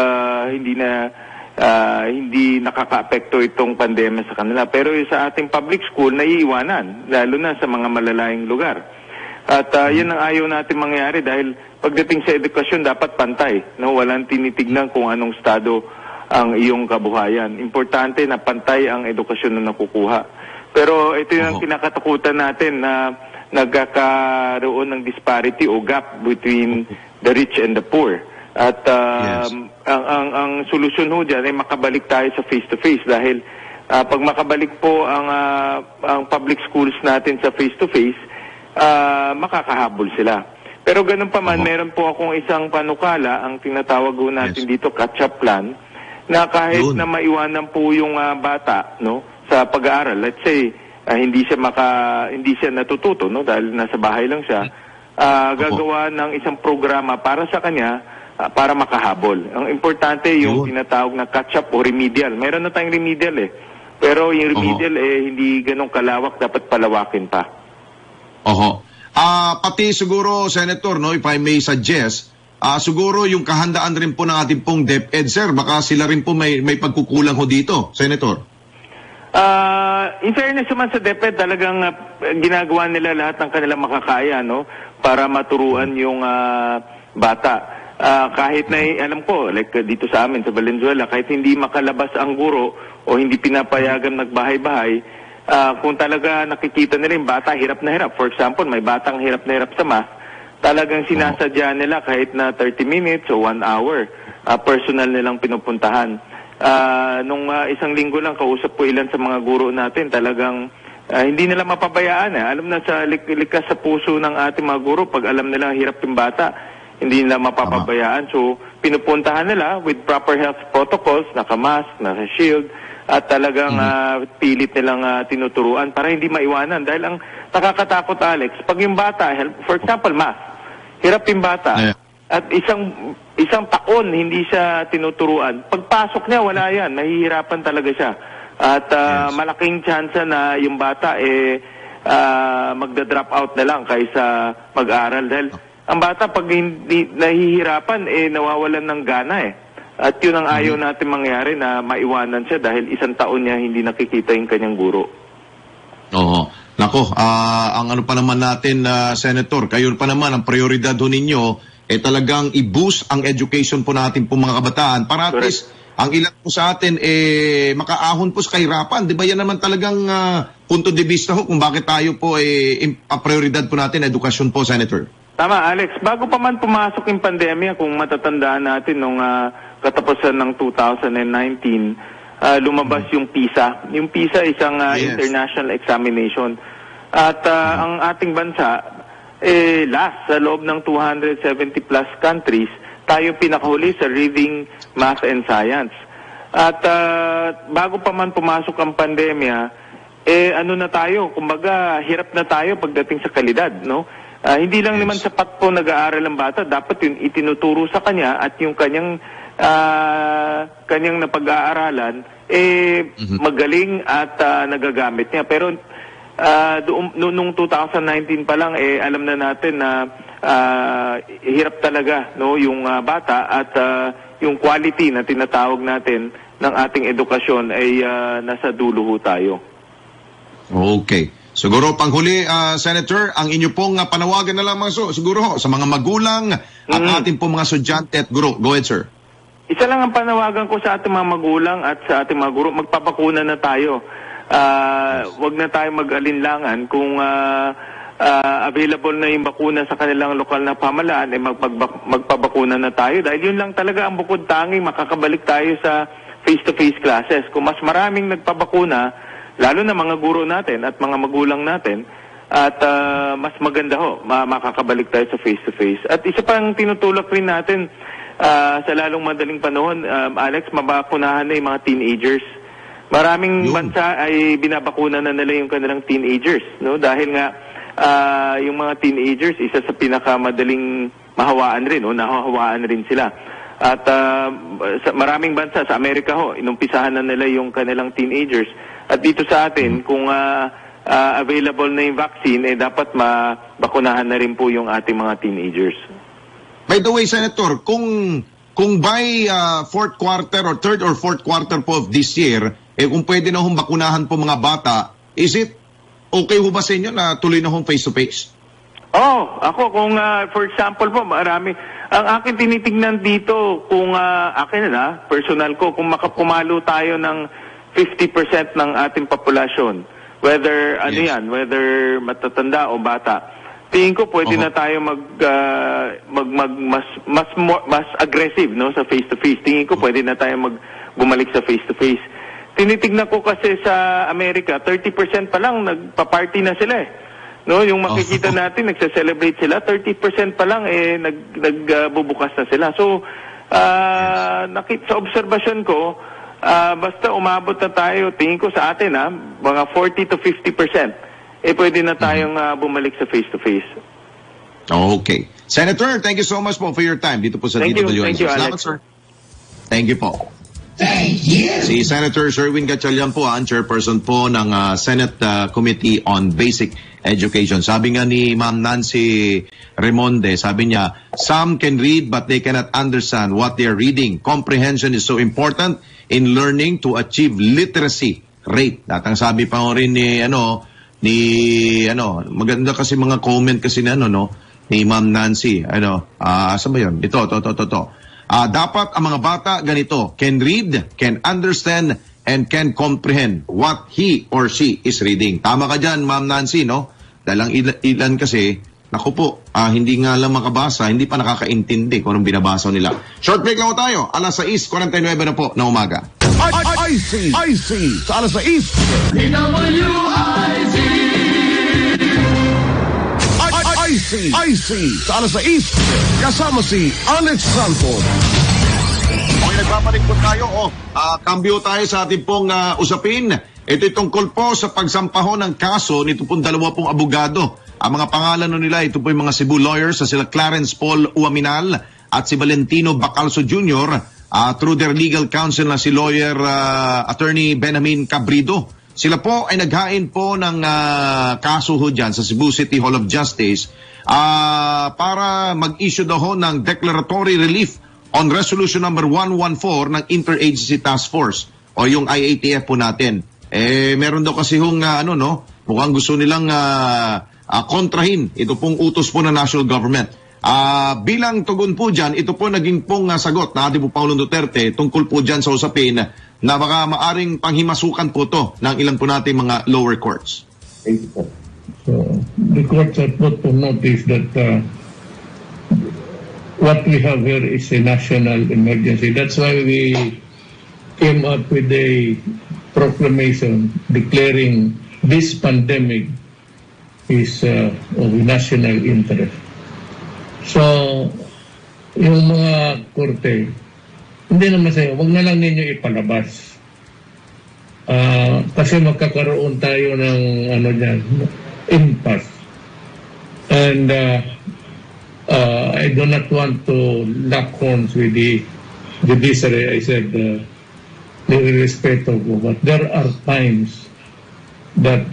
hindi nakaka-apekto itong pandemya sa kanila. Pero sa ating public school, naiiwanan, lalo na sa mga malalayang lugar. At yan ang ayaw natin mangyari dahil pagdating sa edukasyon, dapat pantay. No? Walang tinitignan kung anong estado ang iyong kabuhayan. Importante na pantay ang edukasyon na nakukuha. Pero ito yung kinakatakutan natin na nagkakaroon ng disparity o gap between the rich and the poor. At ang solusyon ho dyan ay makabalik tayo sa face-to-face dahil pag makabalik po ang public schools natin sa face-to-face, makakahabol sila. Pero ganun pa man, meron po akong isang panukala, ang tinatawag ho natin dito, catch-up plan, na kahit na maiwanan po yung bata, no, sa pag-aaral, let's say, hindi siya natututo, no, dahil nasa bahay lang siya, gagawa ng isang programa para sa kanya, para makahabol. Ang importante yung tinatawag na catch-up o remedial. Mayroon na tayong remedial pero yung remedial hindi ganun kalawak, dapat palawakin pa. Pati siguro, Senator, no, if I may suggest, siguro yung kahandaan rin po ng ating pong DepEd, sir, baka sila rin po may pagkukulang ho dito, Senator. In fairness naman sa DepEd, talagang ginagawa nila lahat ng kanilang makakaya, no, para maturuan yung bata. Kahit na, alam ko, like dito sa amin, sa Valenzuela, kahit hindi makalabas ang guro o hindi pinapayagan magbahay-bahay, kung talaga nakikita nila yung bata, hirap na hirap. For example, may batang hirap na hirap sa math, talagang sinasadya nila kahit na 30 minutes o 1 hour, personal nilang pinupuntahan. Nung isang linggo lang, kausap ko ilan sa mga guro natin, talagang hindi nila mapabayaan. Alam na sa likas sa puso ng ating mga guro, pag alam nila hirap yung bata, hindi nila mapapabayaan. So, pinupuntahan nila with proper health protocols, naka-mask, naka-shield, at talagang pilit nilang tinuturuan para hindi maiwanan. Dahil ang nakakatakot, Alex, pag yung bata, for example, math, hirap yung bata, at isang taon hindi siya tinuturuan. Pagpasok niya, wala yan. Nahihirapan talaga siya. At malaking chance na yung bata magda-drop out na lang kaysa mag-aral. Dahil ang bata, pag hindi nahihirapan, nawawalan ng gana At yun ang ayaw natin mangyari, na maiwanan siya dahil isang taon niya hindi nakikita yung kanyang guro. Nako, ang ano pa naman natin, Senator, kayo pa naman, ang prioridad ho ninyo, talagang i-boost ang education po natin po mga kabataan. Para at least, ang ilan po sa atin, makaahon po sa kahirapan. Di ba yan naman talagang punto de vista ho kung bakit tayo po, prioridad po natin, edukasyon po, Senator? Tama, Alex. Bago pa man pumasok yung pandemya, kung matatandaan natin nung katapusan ng 2019, lumabas yung PISA. Yung PISA isang international examination. At ang ating bansa, last sa loob ng 270 plus countries, tayo pinakahuli sa reading, math, and science. At bago pa man pumasok ang pandemya, ano na tayo, kumbaga hirap na tayo pagdating sa kalidad, no? Hindi lang naman sapat po nag-aaral ang bata, dapat yun itinuturo sa kanya at yung kanyang napag-aaralan magaling at nagagamit niya. Pero noong 2019 pa lang alam na natin na hirap talaga, no, yung bata, at yung quality na tinatawag natin ng ating edukasyon ay nasa dulo ho tayo. Okay. Siguro panghuli, Senator, ang inyo pong panawagan na lamang siguro sa mga magulang at ating pong mga estudyante at guro. Go ahead, sir. Isa lang ang panawagan ko sa ating mga magulang at sa ating mga guro, magpapakuna na tayo. Wag na tayo mag-alinlangan kung available na yung bakuna sa kanilang lokal na pamahalaan, magpabakuna na tayo. Dahil yun lang talaga ang bukod tanging makakabalik tayo sa face-to-face classes. Kung mas maraming nagpabakuna, lalo na mga guro natin at mga magulang natin, at mas maganda makakabalik tayo sa face-to-face. At isa pang tinutulak rin natin sa lalong madaling panahon, Alex, mabakunahan na yung mga teenagers. Maraming bansa ay binabakuna na nila yung kanilang teenagers, no? Dahil nga yung mga teenagers, isa sa pinakamadaling mahawaan rin, nahahawaan rin sila. At sa maraming bansa sa Amerika ho, inumpisahan na nila yung kanilang teenagers. At dito sa atin, kung available na yung vaccine, dapat mabakunahan na rin po yung ating mga teenagers. By the way, Senator, kung by fourth quarter or third or fourth quarter po of this year, kung pwede na hong bakunahan po mga bata, is it okay ho ba sa inyo na tuloy na hong face-to-face? Ako kung for example po, marami. Ang akin tinitingnan dito, kung akin na, personal ko, kung makapumalo tayo ng 50% ng ating populasyon, whether whether matatanda o bata, tingin ko pwede na tayo mas aggressive, no, sa face to face. Tingin ko pwede na tayo bumalik sa face to face. Tinitingnan ko kasi sa Amerika, 30% pa lang nagpa-party na sila No, yung makikita natin nagse-celebrate sila, 30% pa lang nagbubukas na sila. So sa obserbasyon ko, basta umabot na tayo, tingin ko sa atin mga 40 to 50%, pwede na tayong bumalik sa face-to-face. Okay. Senator, thank you so much po for your time dito po sa DWI. Thank you, Salamat, Alex. sir. Thank you po. Thank you. Si Senator Sherwin Gatchalian po, ang chairperson po ng Senate Committee on Basic Education. Sabi nga ni Ma'am Nancy Remonde, sabi niya, some can read but they cannot understand what they are reading. Comprehension is so important in learning to achieve literacy rate. Datang sabi pa rin ni maganda kasi mga comment kasi ni Ma'am Nancy. Saan ba yun? Ito. Dapat ang mga bata ganito, can read, can understand, and can comprehend what he or she is reading. Tama ka dyan, Ma'am Nancy, no? Dahil ang ilan kasi, naku po, hindi nga lang makabasa, hindi pa nakakaintindi kung anong binabasa nila. Short break lang tayo, alas 6:49 na po na umaga. IC sa alas 6. IC sa alas 6. Kasama si Alex Santos. Okay, nagbabalik po tayo. Kambyo tayo sa ating pong usapin. Ito tungkol po sa pagsampahon ng kaso nito pong dalawa pong abogado. Ang mga pangalan nila, ito po yung mga Cebu lawyers, sila Clarence Paul Uaminal at si Valentino Bacalso Jr. Through their legal counsel na si lawyer attorney Benjamin Cabrido. Sila po ay naghain po ng kaso ho dyan sa Cebu City Hall of Justice para mag-issue daw ng declaratory relief on resolution number 114 ng Interagency Task Force o yung IATF po natin. Meron daw kasi mukhang gusto nilang kontrahin ito pong utos po ng national government. Bilang tugon po dyan, ito po naging pong sagot na ating po Pangulong Duterte tungkol po dyan sa usapin na baka maaring panghimasukan po to ng ilang po natin mga lower courts. Thank you po. So, the courts are put to notice that what we have here is a national emergency. That's why we came up with a proclamation declaring this pandemic is of national interest. So, yung mga korte, hindi naman sa'yo, wag na lang ninyo ipalabas. Kasi magkakaroon tayo ng impasse. And I do not want to lock horns with the judiciary. I said, respeto ko. But there are times that,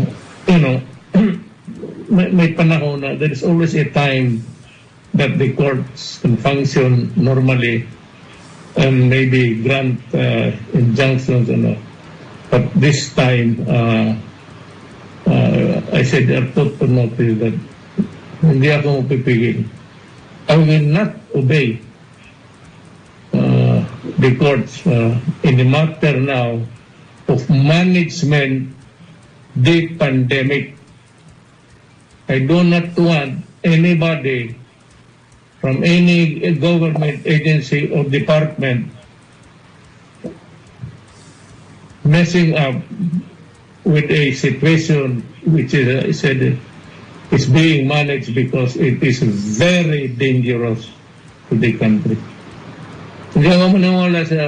may panahon na there is always a time that the courts can function normally and maybe grant injunctions and all. But this time, I said, I put to notice that hindi ako pipigil. I will not obey the courts in the matter now of management the pandemic. I do not want anybody from any government agency or department messing up with a situation which is, I said, is being managed because it is very dangerous to the country. Hindi ako maniwala sa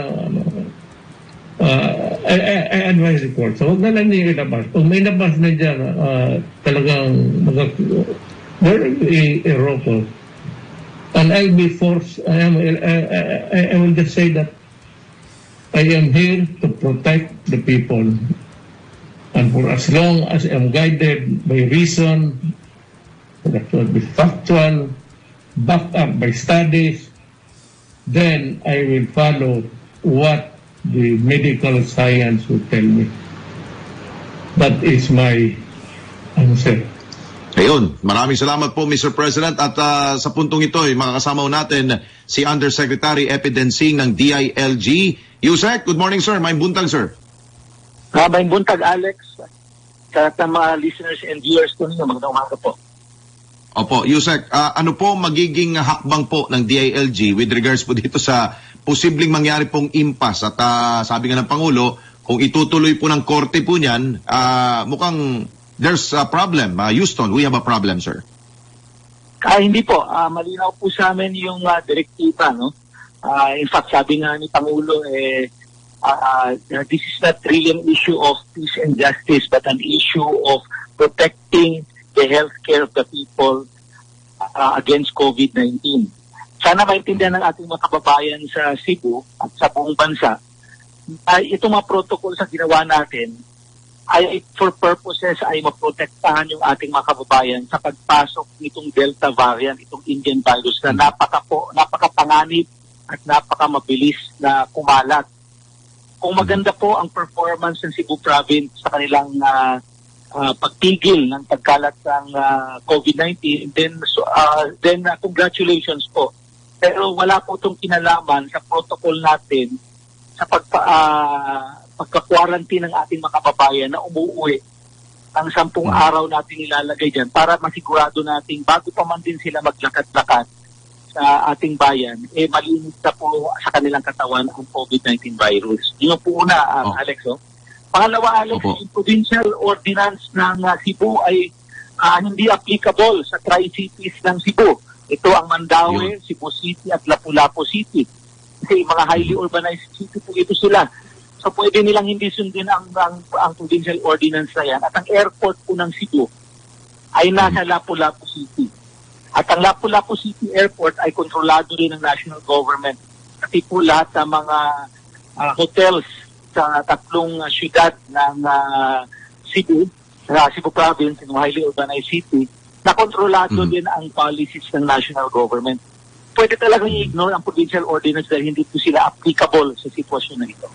I advise the court. So, huwag na lang niyo ilabas. Pag may labas na dyan, talagang there will be a role. And I'll be forced, I will just say that I am here to protect the people. And for as long as I am guided by reason, that will be factual, backed up by studies, then I will follow what the medical science will tell me. That is my answer. Ayun, maraming salamat po Mr. President at sa puntong ito ay makakasama natin si Undersecretary Epi Densing ng DILG. Yusek, good morning sir, may buntag sir. May buntag Alex, sa mga listeners and viewers ko ninyo, magandang umaga po. Opo, Yusek, ano po magiging hakbang po ng DILG with regards po dito sa posibleng mangyari pong impasse at sabi nga ng Pangulo, kung itutuloy po ng korte po niyan, mukhang there's a problem. Houston, we have a problem, sir. Hindi po. Malinaw po sa amin yung direktiba, no? In fact, sabi nga ni Pangulo, this is not really an issue of peace and justice, but an issue of protecting the healthcare of the people against COVID-19. Sana maintindihan ng ating mga kababayan sa Cebu at sa buong bansa, itong mga protocol sa ginawa natin ay for purposes ay maprotektahan yung ating mga kababayan sa pagpasok nitong Delta variant, itong Indian virus na napakapanganib at napakamabilis na kumalat. Kung maganda po ang performance ng Cebu Province sa kanilang pagtigil ng pagkalat ng COVID-19, then congratulations po. Pero wala po itong kinalaman sa protocol natin sa pagka-quarantine ng ating mga kababayan na umuwi. Ang 10 araw natin nilalagay dyan para masigurado natin bago pa man din sila maglakad-lakad sa ating bayan, malinis na po sa kanilang katawan ang COVID-19 virus. Yun po una, Alex. Pangalawa, Alex, yung provincial ordinance ng Cebu ay hindi applicable sa tri-cities ng Cebu. Ito ang Mandaue, Cebu City at Lapu-Lapu City. Kasi mga highly urbanized city po ito sila. So pwede nilang hindi sundin ang provincial ordinance na yan. At ang airport po ng Cebu ay nasa Lapu-Lapu City. At ang Lapu-Lapu City Airport ay kontrolado rin ng national government. Kasi po lahat ng mga hotels sa 3 syudad ng Cebu, sa Cebu Province, ng highly urbanized city, na kontrolado din ang policies ng national government. Pwede talagang i-ignore ang provincial ordinance dahil hindi po sila applicable sa sitwasyon na ito.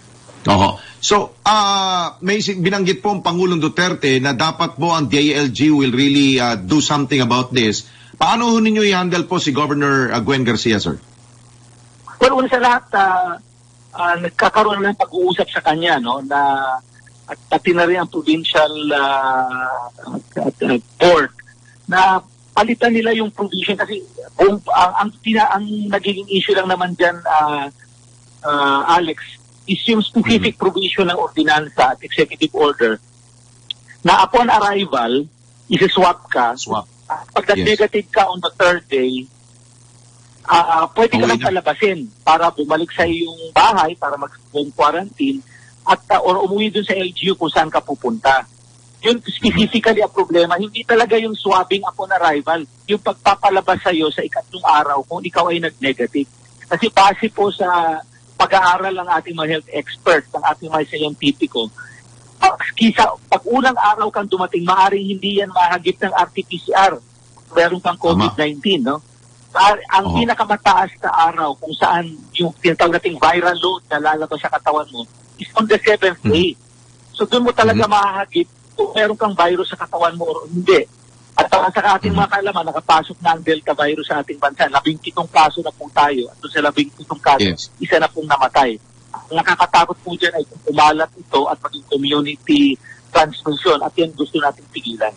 So, may binanggit po ang Pangulong Duterte na dapat po ang DILG will really do something about this. Paano ninyo i-handle po si Governor Gwen Garcia, sir? Well, una sa lahat, nagkakaroon ng pag-uusap sa kanya, no, na at pati na rin ang provincial board na palitan nila yung provision kasi ang nagiging issue lang naman dyan, Alex, is yung specific provision ng ordinansa at executive order na upon arrival, isa-swap ka. Pag negative ka on the 3rd day, pwede ka lang palabasin para bumalik sa iyong bahay para mag-home quarantine at or umuwi dun sa LGU kung saan ka pupunta. Yun specifically ang problema. Hindi talaga yung swabbing upon arrival. Yung pagpapalabas sa'yo sa 2nd araw kung ikaw ay nag-negative. Kasi base po sa pag-aaral ng ating mga health experts, ng ating mga scientifico, pag unang araw kang dumating, maaaring hindi yan mahagip ng RT-PCR. Meron kang COVID-19, no? Ang pinakamataas na araw kung saan yung tinatawag nating viral load na lalabas sa katawan mo is on the 7th day. So doon mo talaga mahahagip kung meron kang virus sa katawan mo o hindi. At sa ating mga kaalaman, nakapasok na ang Delta virus sa ating bansa. 17 kaso na po tayo. At doon sa 17 kaso, isa na pong namatay. Ang nakakatakot po dyan ay kung umalat ito at maging community transmission. At yan gusto natin pigilan.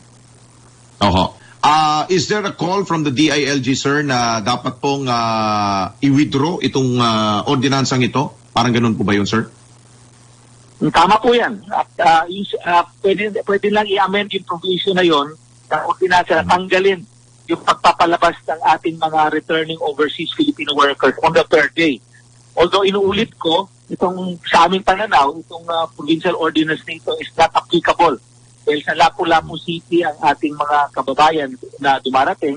Is there a call from the DILG, sir, na dapat pong i-withdraw itong ordinansang ito? Parang ganun po ba yun, sir? Tama po yan. At pwede lang i-amend yung provision na yun na ordinansa na tanggalin yung pagpapalabas ng ating mga returning overseas Filipino workers on the 3rd day. Although inuulit ko, itong sa aming pananaw, itong provincial ordinance nito is not applicable. Dahil sa Lapu-Lapu City ang ating mga kababayan na dumarating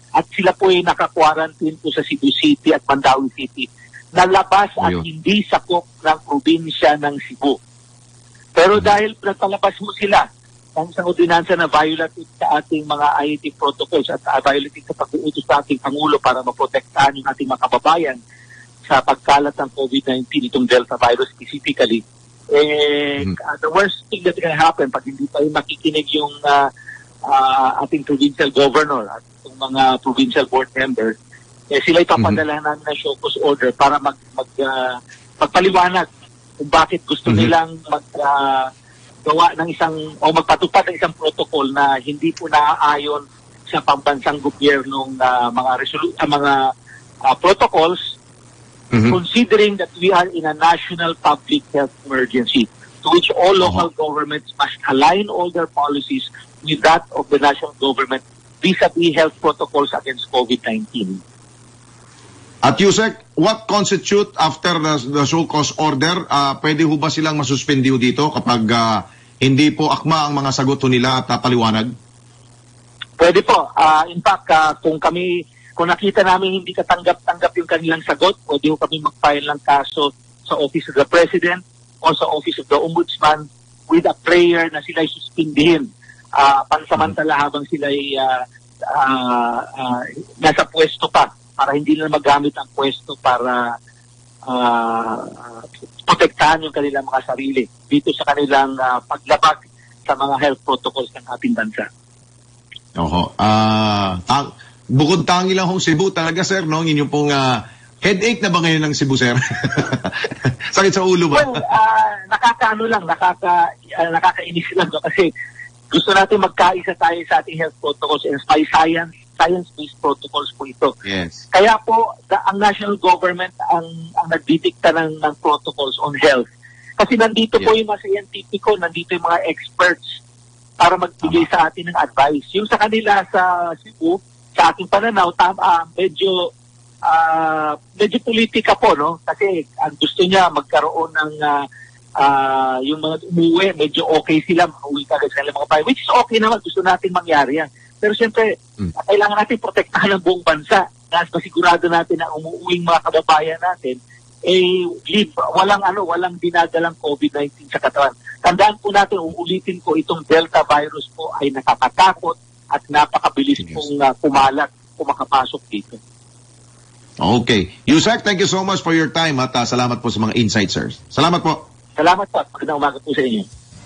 at sila po ay naka-quarantine po sa Cebu City at Mandaue City na labas at hindi sakop ng probinsya ng Cebu. Pero dahil nagpalabas mo sila ng isang ordinansa na violative sa ating mga IAT protocols at violative sa pag-uutos sa ating Pangulo para maprotektahan yung ating mga kababayan sa pagkalat ng COVID-19, itong Delta virus specifically, the worst thing that can happen pag hindi tayo makikinig yung ating provincial governor at itong mga provincial board members, sila ipapadala namin ng show cause order para magpaliwanag kung bakit gusto nilang gawa ng isang o magpatupad ng isang protocol na hindi po naaayon sa pambansang gobyernong mga protocols, considering that we are in a national public health emergency, to which all local governments must align all their policies with that of the national government vis-a-vis health protocols against COVID-19. At Yusek, what constitute after the show cause order? Pwede ho ba silang masuspendiyo dito kapag hindi po akma ang mga sagot nila at paliwanag? Pwede po. In fact, kung nakita namin hindi katanggap-tanggap yung kanilang sagot, pwede ho kami mag-file ng kaso sa Office of the President o sa Office of the Ombudsman with a prayer na sila'y suspindihin pansamantala habang sila'y nasa pwesto pa, para hindi na magamit ang pwesto para protektahan yung kanilang mga sarili dito sa kanilang paglabag sa mga health protocols ng ating bansa. Bukod tangi lang hong Cebu talaga, sir, no? Inyong pong headache na ba ngayon ng Cebu, sir? Sakit sa ulo ba? Well, nakakainis lang kasi gusto natin magkaisa tayo sa ating health protocols and by science-based protocols po ito. Yes. Kaya po, ang national government ang nagdidikta ng protocols on health. Kasi nandito po yung mga scientifico, nandito yung mga experts para magbigay sa atin ng advice. Yung sa kanila sa Cebu, sa ating pananaw, medyo politika po, no? Kasi ang gusto niya magkaroon ng yung mga umuwi, medyo okay sila, mauwi kagad sa mga bahay, which is okay naman, gusto natin mangyari yan. Pero siyempre, kailangan natin protektahan ang buong bansa. Dahil masigurado natin na umuuwing mga kababayan natin, walang dinadalang COVID-19 sa katawan. Tandaan po natin, uulitin ko, itong Delta virus po ay nakakatakot at napakabilis pong kumalat, kumakapasok dito. Okay. Yusek, thank you so much for your time at salamat po sa mga insights, sir. Salamat po. Salamat po. Magandang umaga po sa inyo.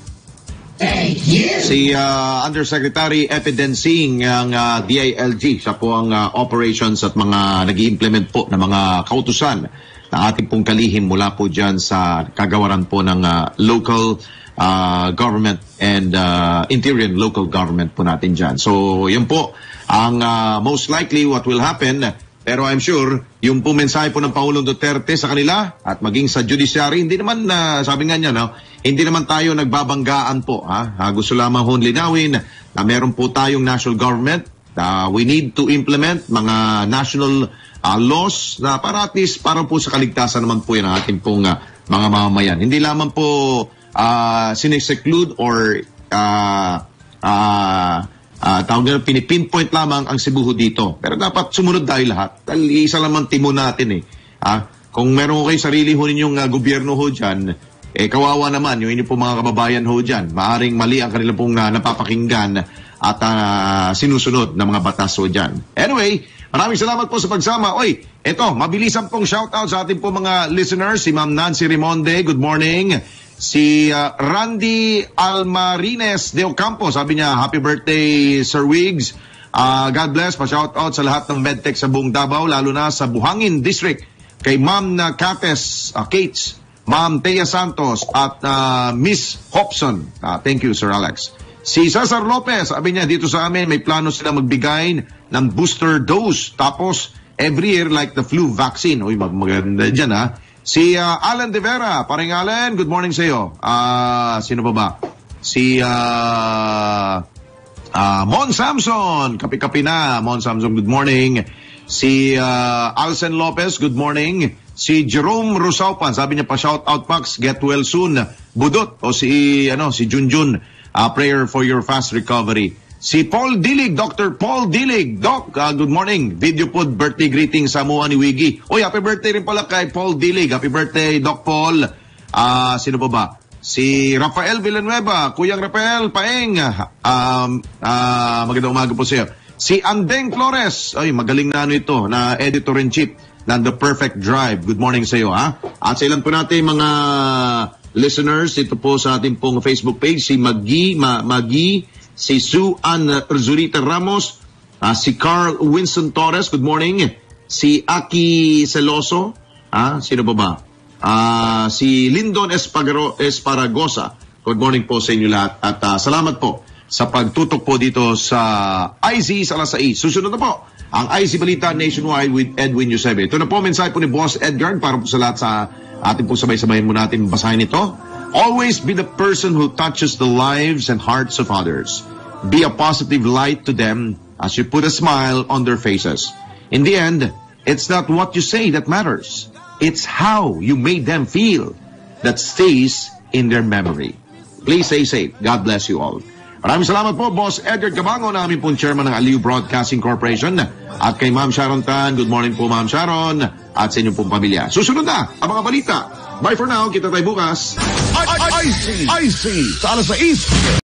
Si Undersecretary Evidencing ng DILG, siya po ang operations at mga nag-i-implement po ng mga kautusan na ating pong kalihim mula po dyan sa kagawaran po ng local government and interior and local government po natin dyan. So yun po ang most likely what will happen. Pero I'm sure, yung po mensahe po ng Pangulong Duterte sa kanila at maging sa judiciary, hindi naman, sabi nga niya, no, hindi naman tayo nagbabanggaan po. Gusto lamang hon linawin na meron po tayong national government. We need to implement mga national laws na para at least para po sa kaligtasan naman po yan ang ating pong mga mamamayan. Hindi lamang po sineseclude or tawag na pinipinpoint lamang ang Cebu dito. Pero dapat sumunod tayo lahat. Dahil isa lamang timo natin Kung meron kayo sarili ho ninyong gobyerno ho dyan, kawawa naman yung inyo po mga kababayan ho dyan. Maaring mali ang kanilang pong napapakinggan at sinusunod ng mga batas ho dyan. Anyway, maraming salamat po sa pagsama. Eto, mabilisan pong shoutout sa ating po mga listeners. Si Ma'am Nancy Rimonde, good morning. Si Randy Almarines de Ocampo, sabi niya, happy birthday, Sir Wiggs. God bless, pa-shoutout sa lahat ng medtech sa buong Davao, lalo na sa Buhangin District. Kay Ma'am Cates, Ma'am Thea Santos, at Miss Hobson. Thank you, Sir Alex. Si Cesar Lopez, sabi niya, dito sa amin, may plano sila magbigay ng booster dose. Tapos, every year, like the flu vaccine. Maganda dyan, Si Alan De Vera, paring Alan, good morning sa iyo. Sino ba? Si Mon Samson, kapi-kapi na. Mon Samson, good morning. Si Alsen Lopez, good morning. Si Jerome Rosaupan, sabi niya pa shout out Pax, get well soon. Budot o si Junjun, prayer for your fast recovery. Si Paul Dilig, Dr. Paul Dilig. Doc, good morning. Video po, birthday greeting sa mua ni Wiggy. Oy, happy birthday rin pala kay Paul Dilig. Happy birthday, Doc Paul. Sino pa ba? Si Rafael Villanueva. Kuyang Rafael, paeng. Magandang umaga po sa'yo. Si Andeng Flores. Ay, magaling na ito, na editor-in-chief ng The Perfect Drive. Good morning sa'yo, ha? At sa ilan po natin mga listeners, ito po sa ating pong Facebook page, si Magi, si Sue Ann Zurita Ramos, si Carl Winston Torres, good morning. Si Aki Celoso, sino ba? Si Lindon Esparagosa, good morning po sa inyo lahat. At salamat po sa pagtutok po dito sa IC sa alas 6. Susunod na po ang IC Balita Nationwide with Edwin Eusebio. Ito na po, mensahe po ni Boss Edgar para po sa lahat sa ating po sabay-sabayin mo natin basahin ito. Always be the person who touches the lives and hearts of others. Be a positive light to them as you put a smile on their faces. In the end, it's not what you say that matters. It's how you made them feel that stays in their memory. Please stay safe. God bless you all. Maraming salamat po, Boss Edgar Gabango, namin pong chairman ng Aliw Broadcasting Corporation. At kay Ma'am Sharon Tan, good morning po Ma'am Sharon, at sa inyong pong pamilya. Susunod na ang mga balita. Bye for now, kita tayo bukas. IC sa alas 6.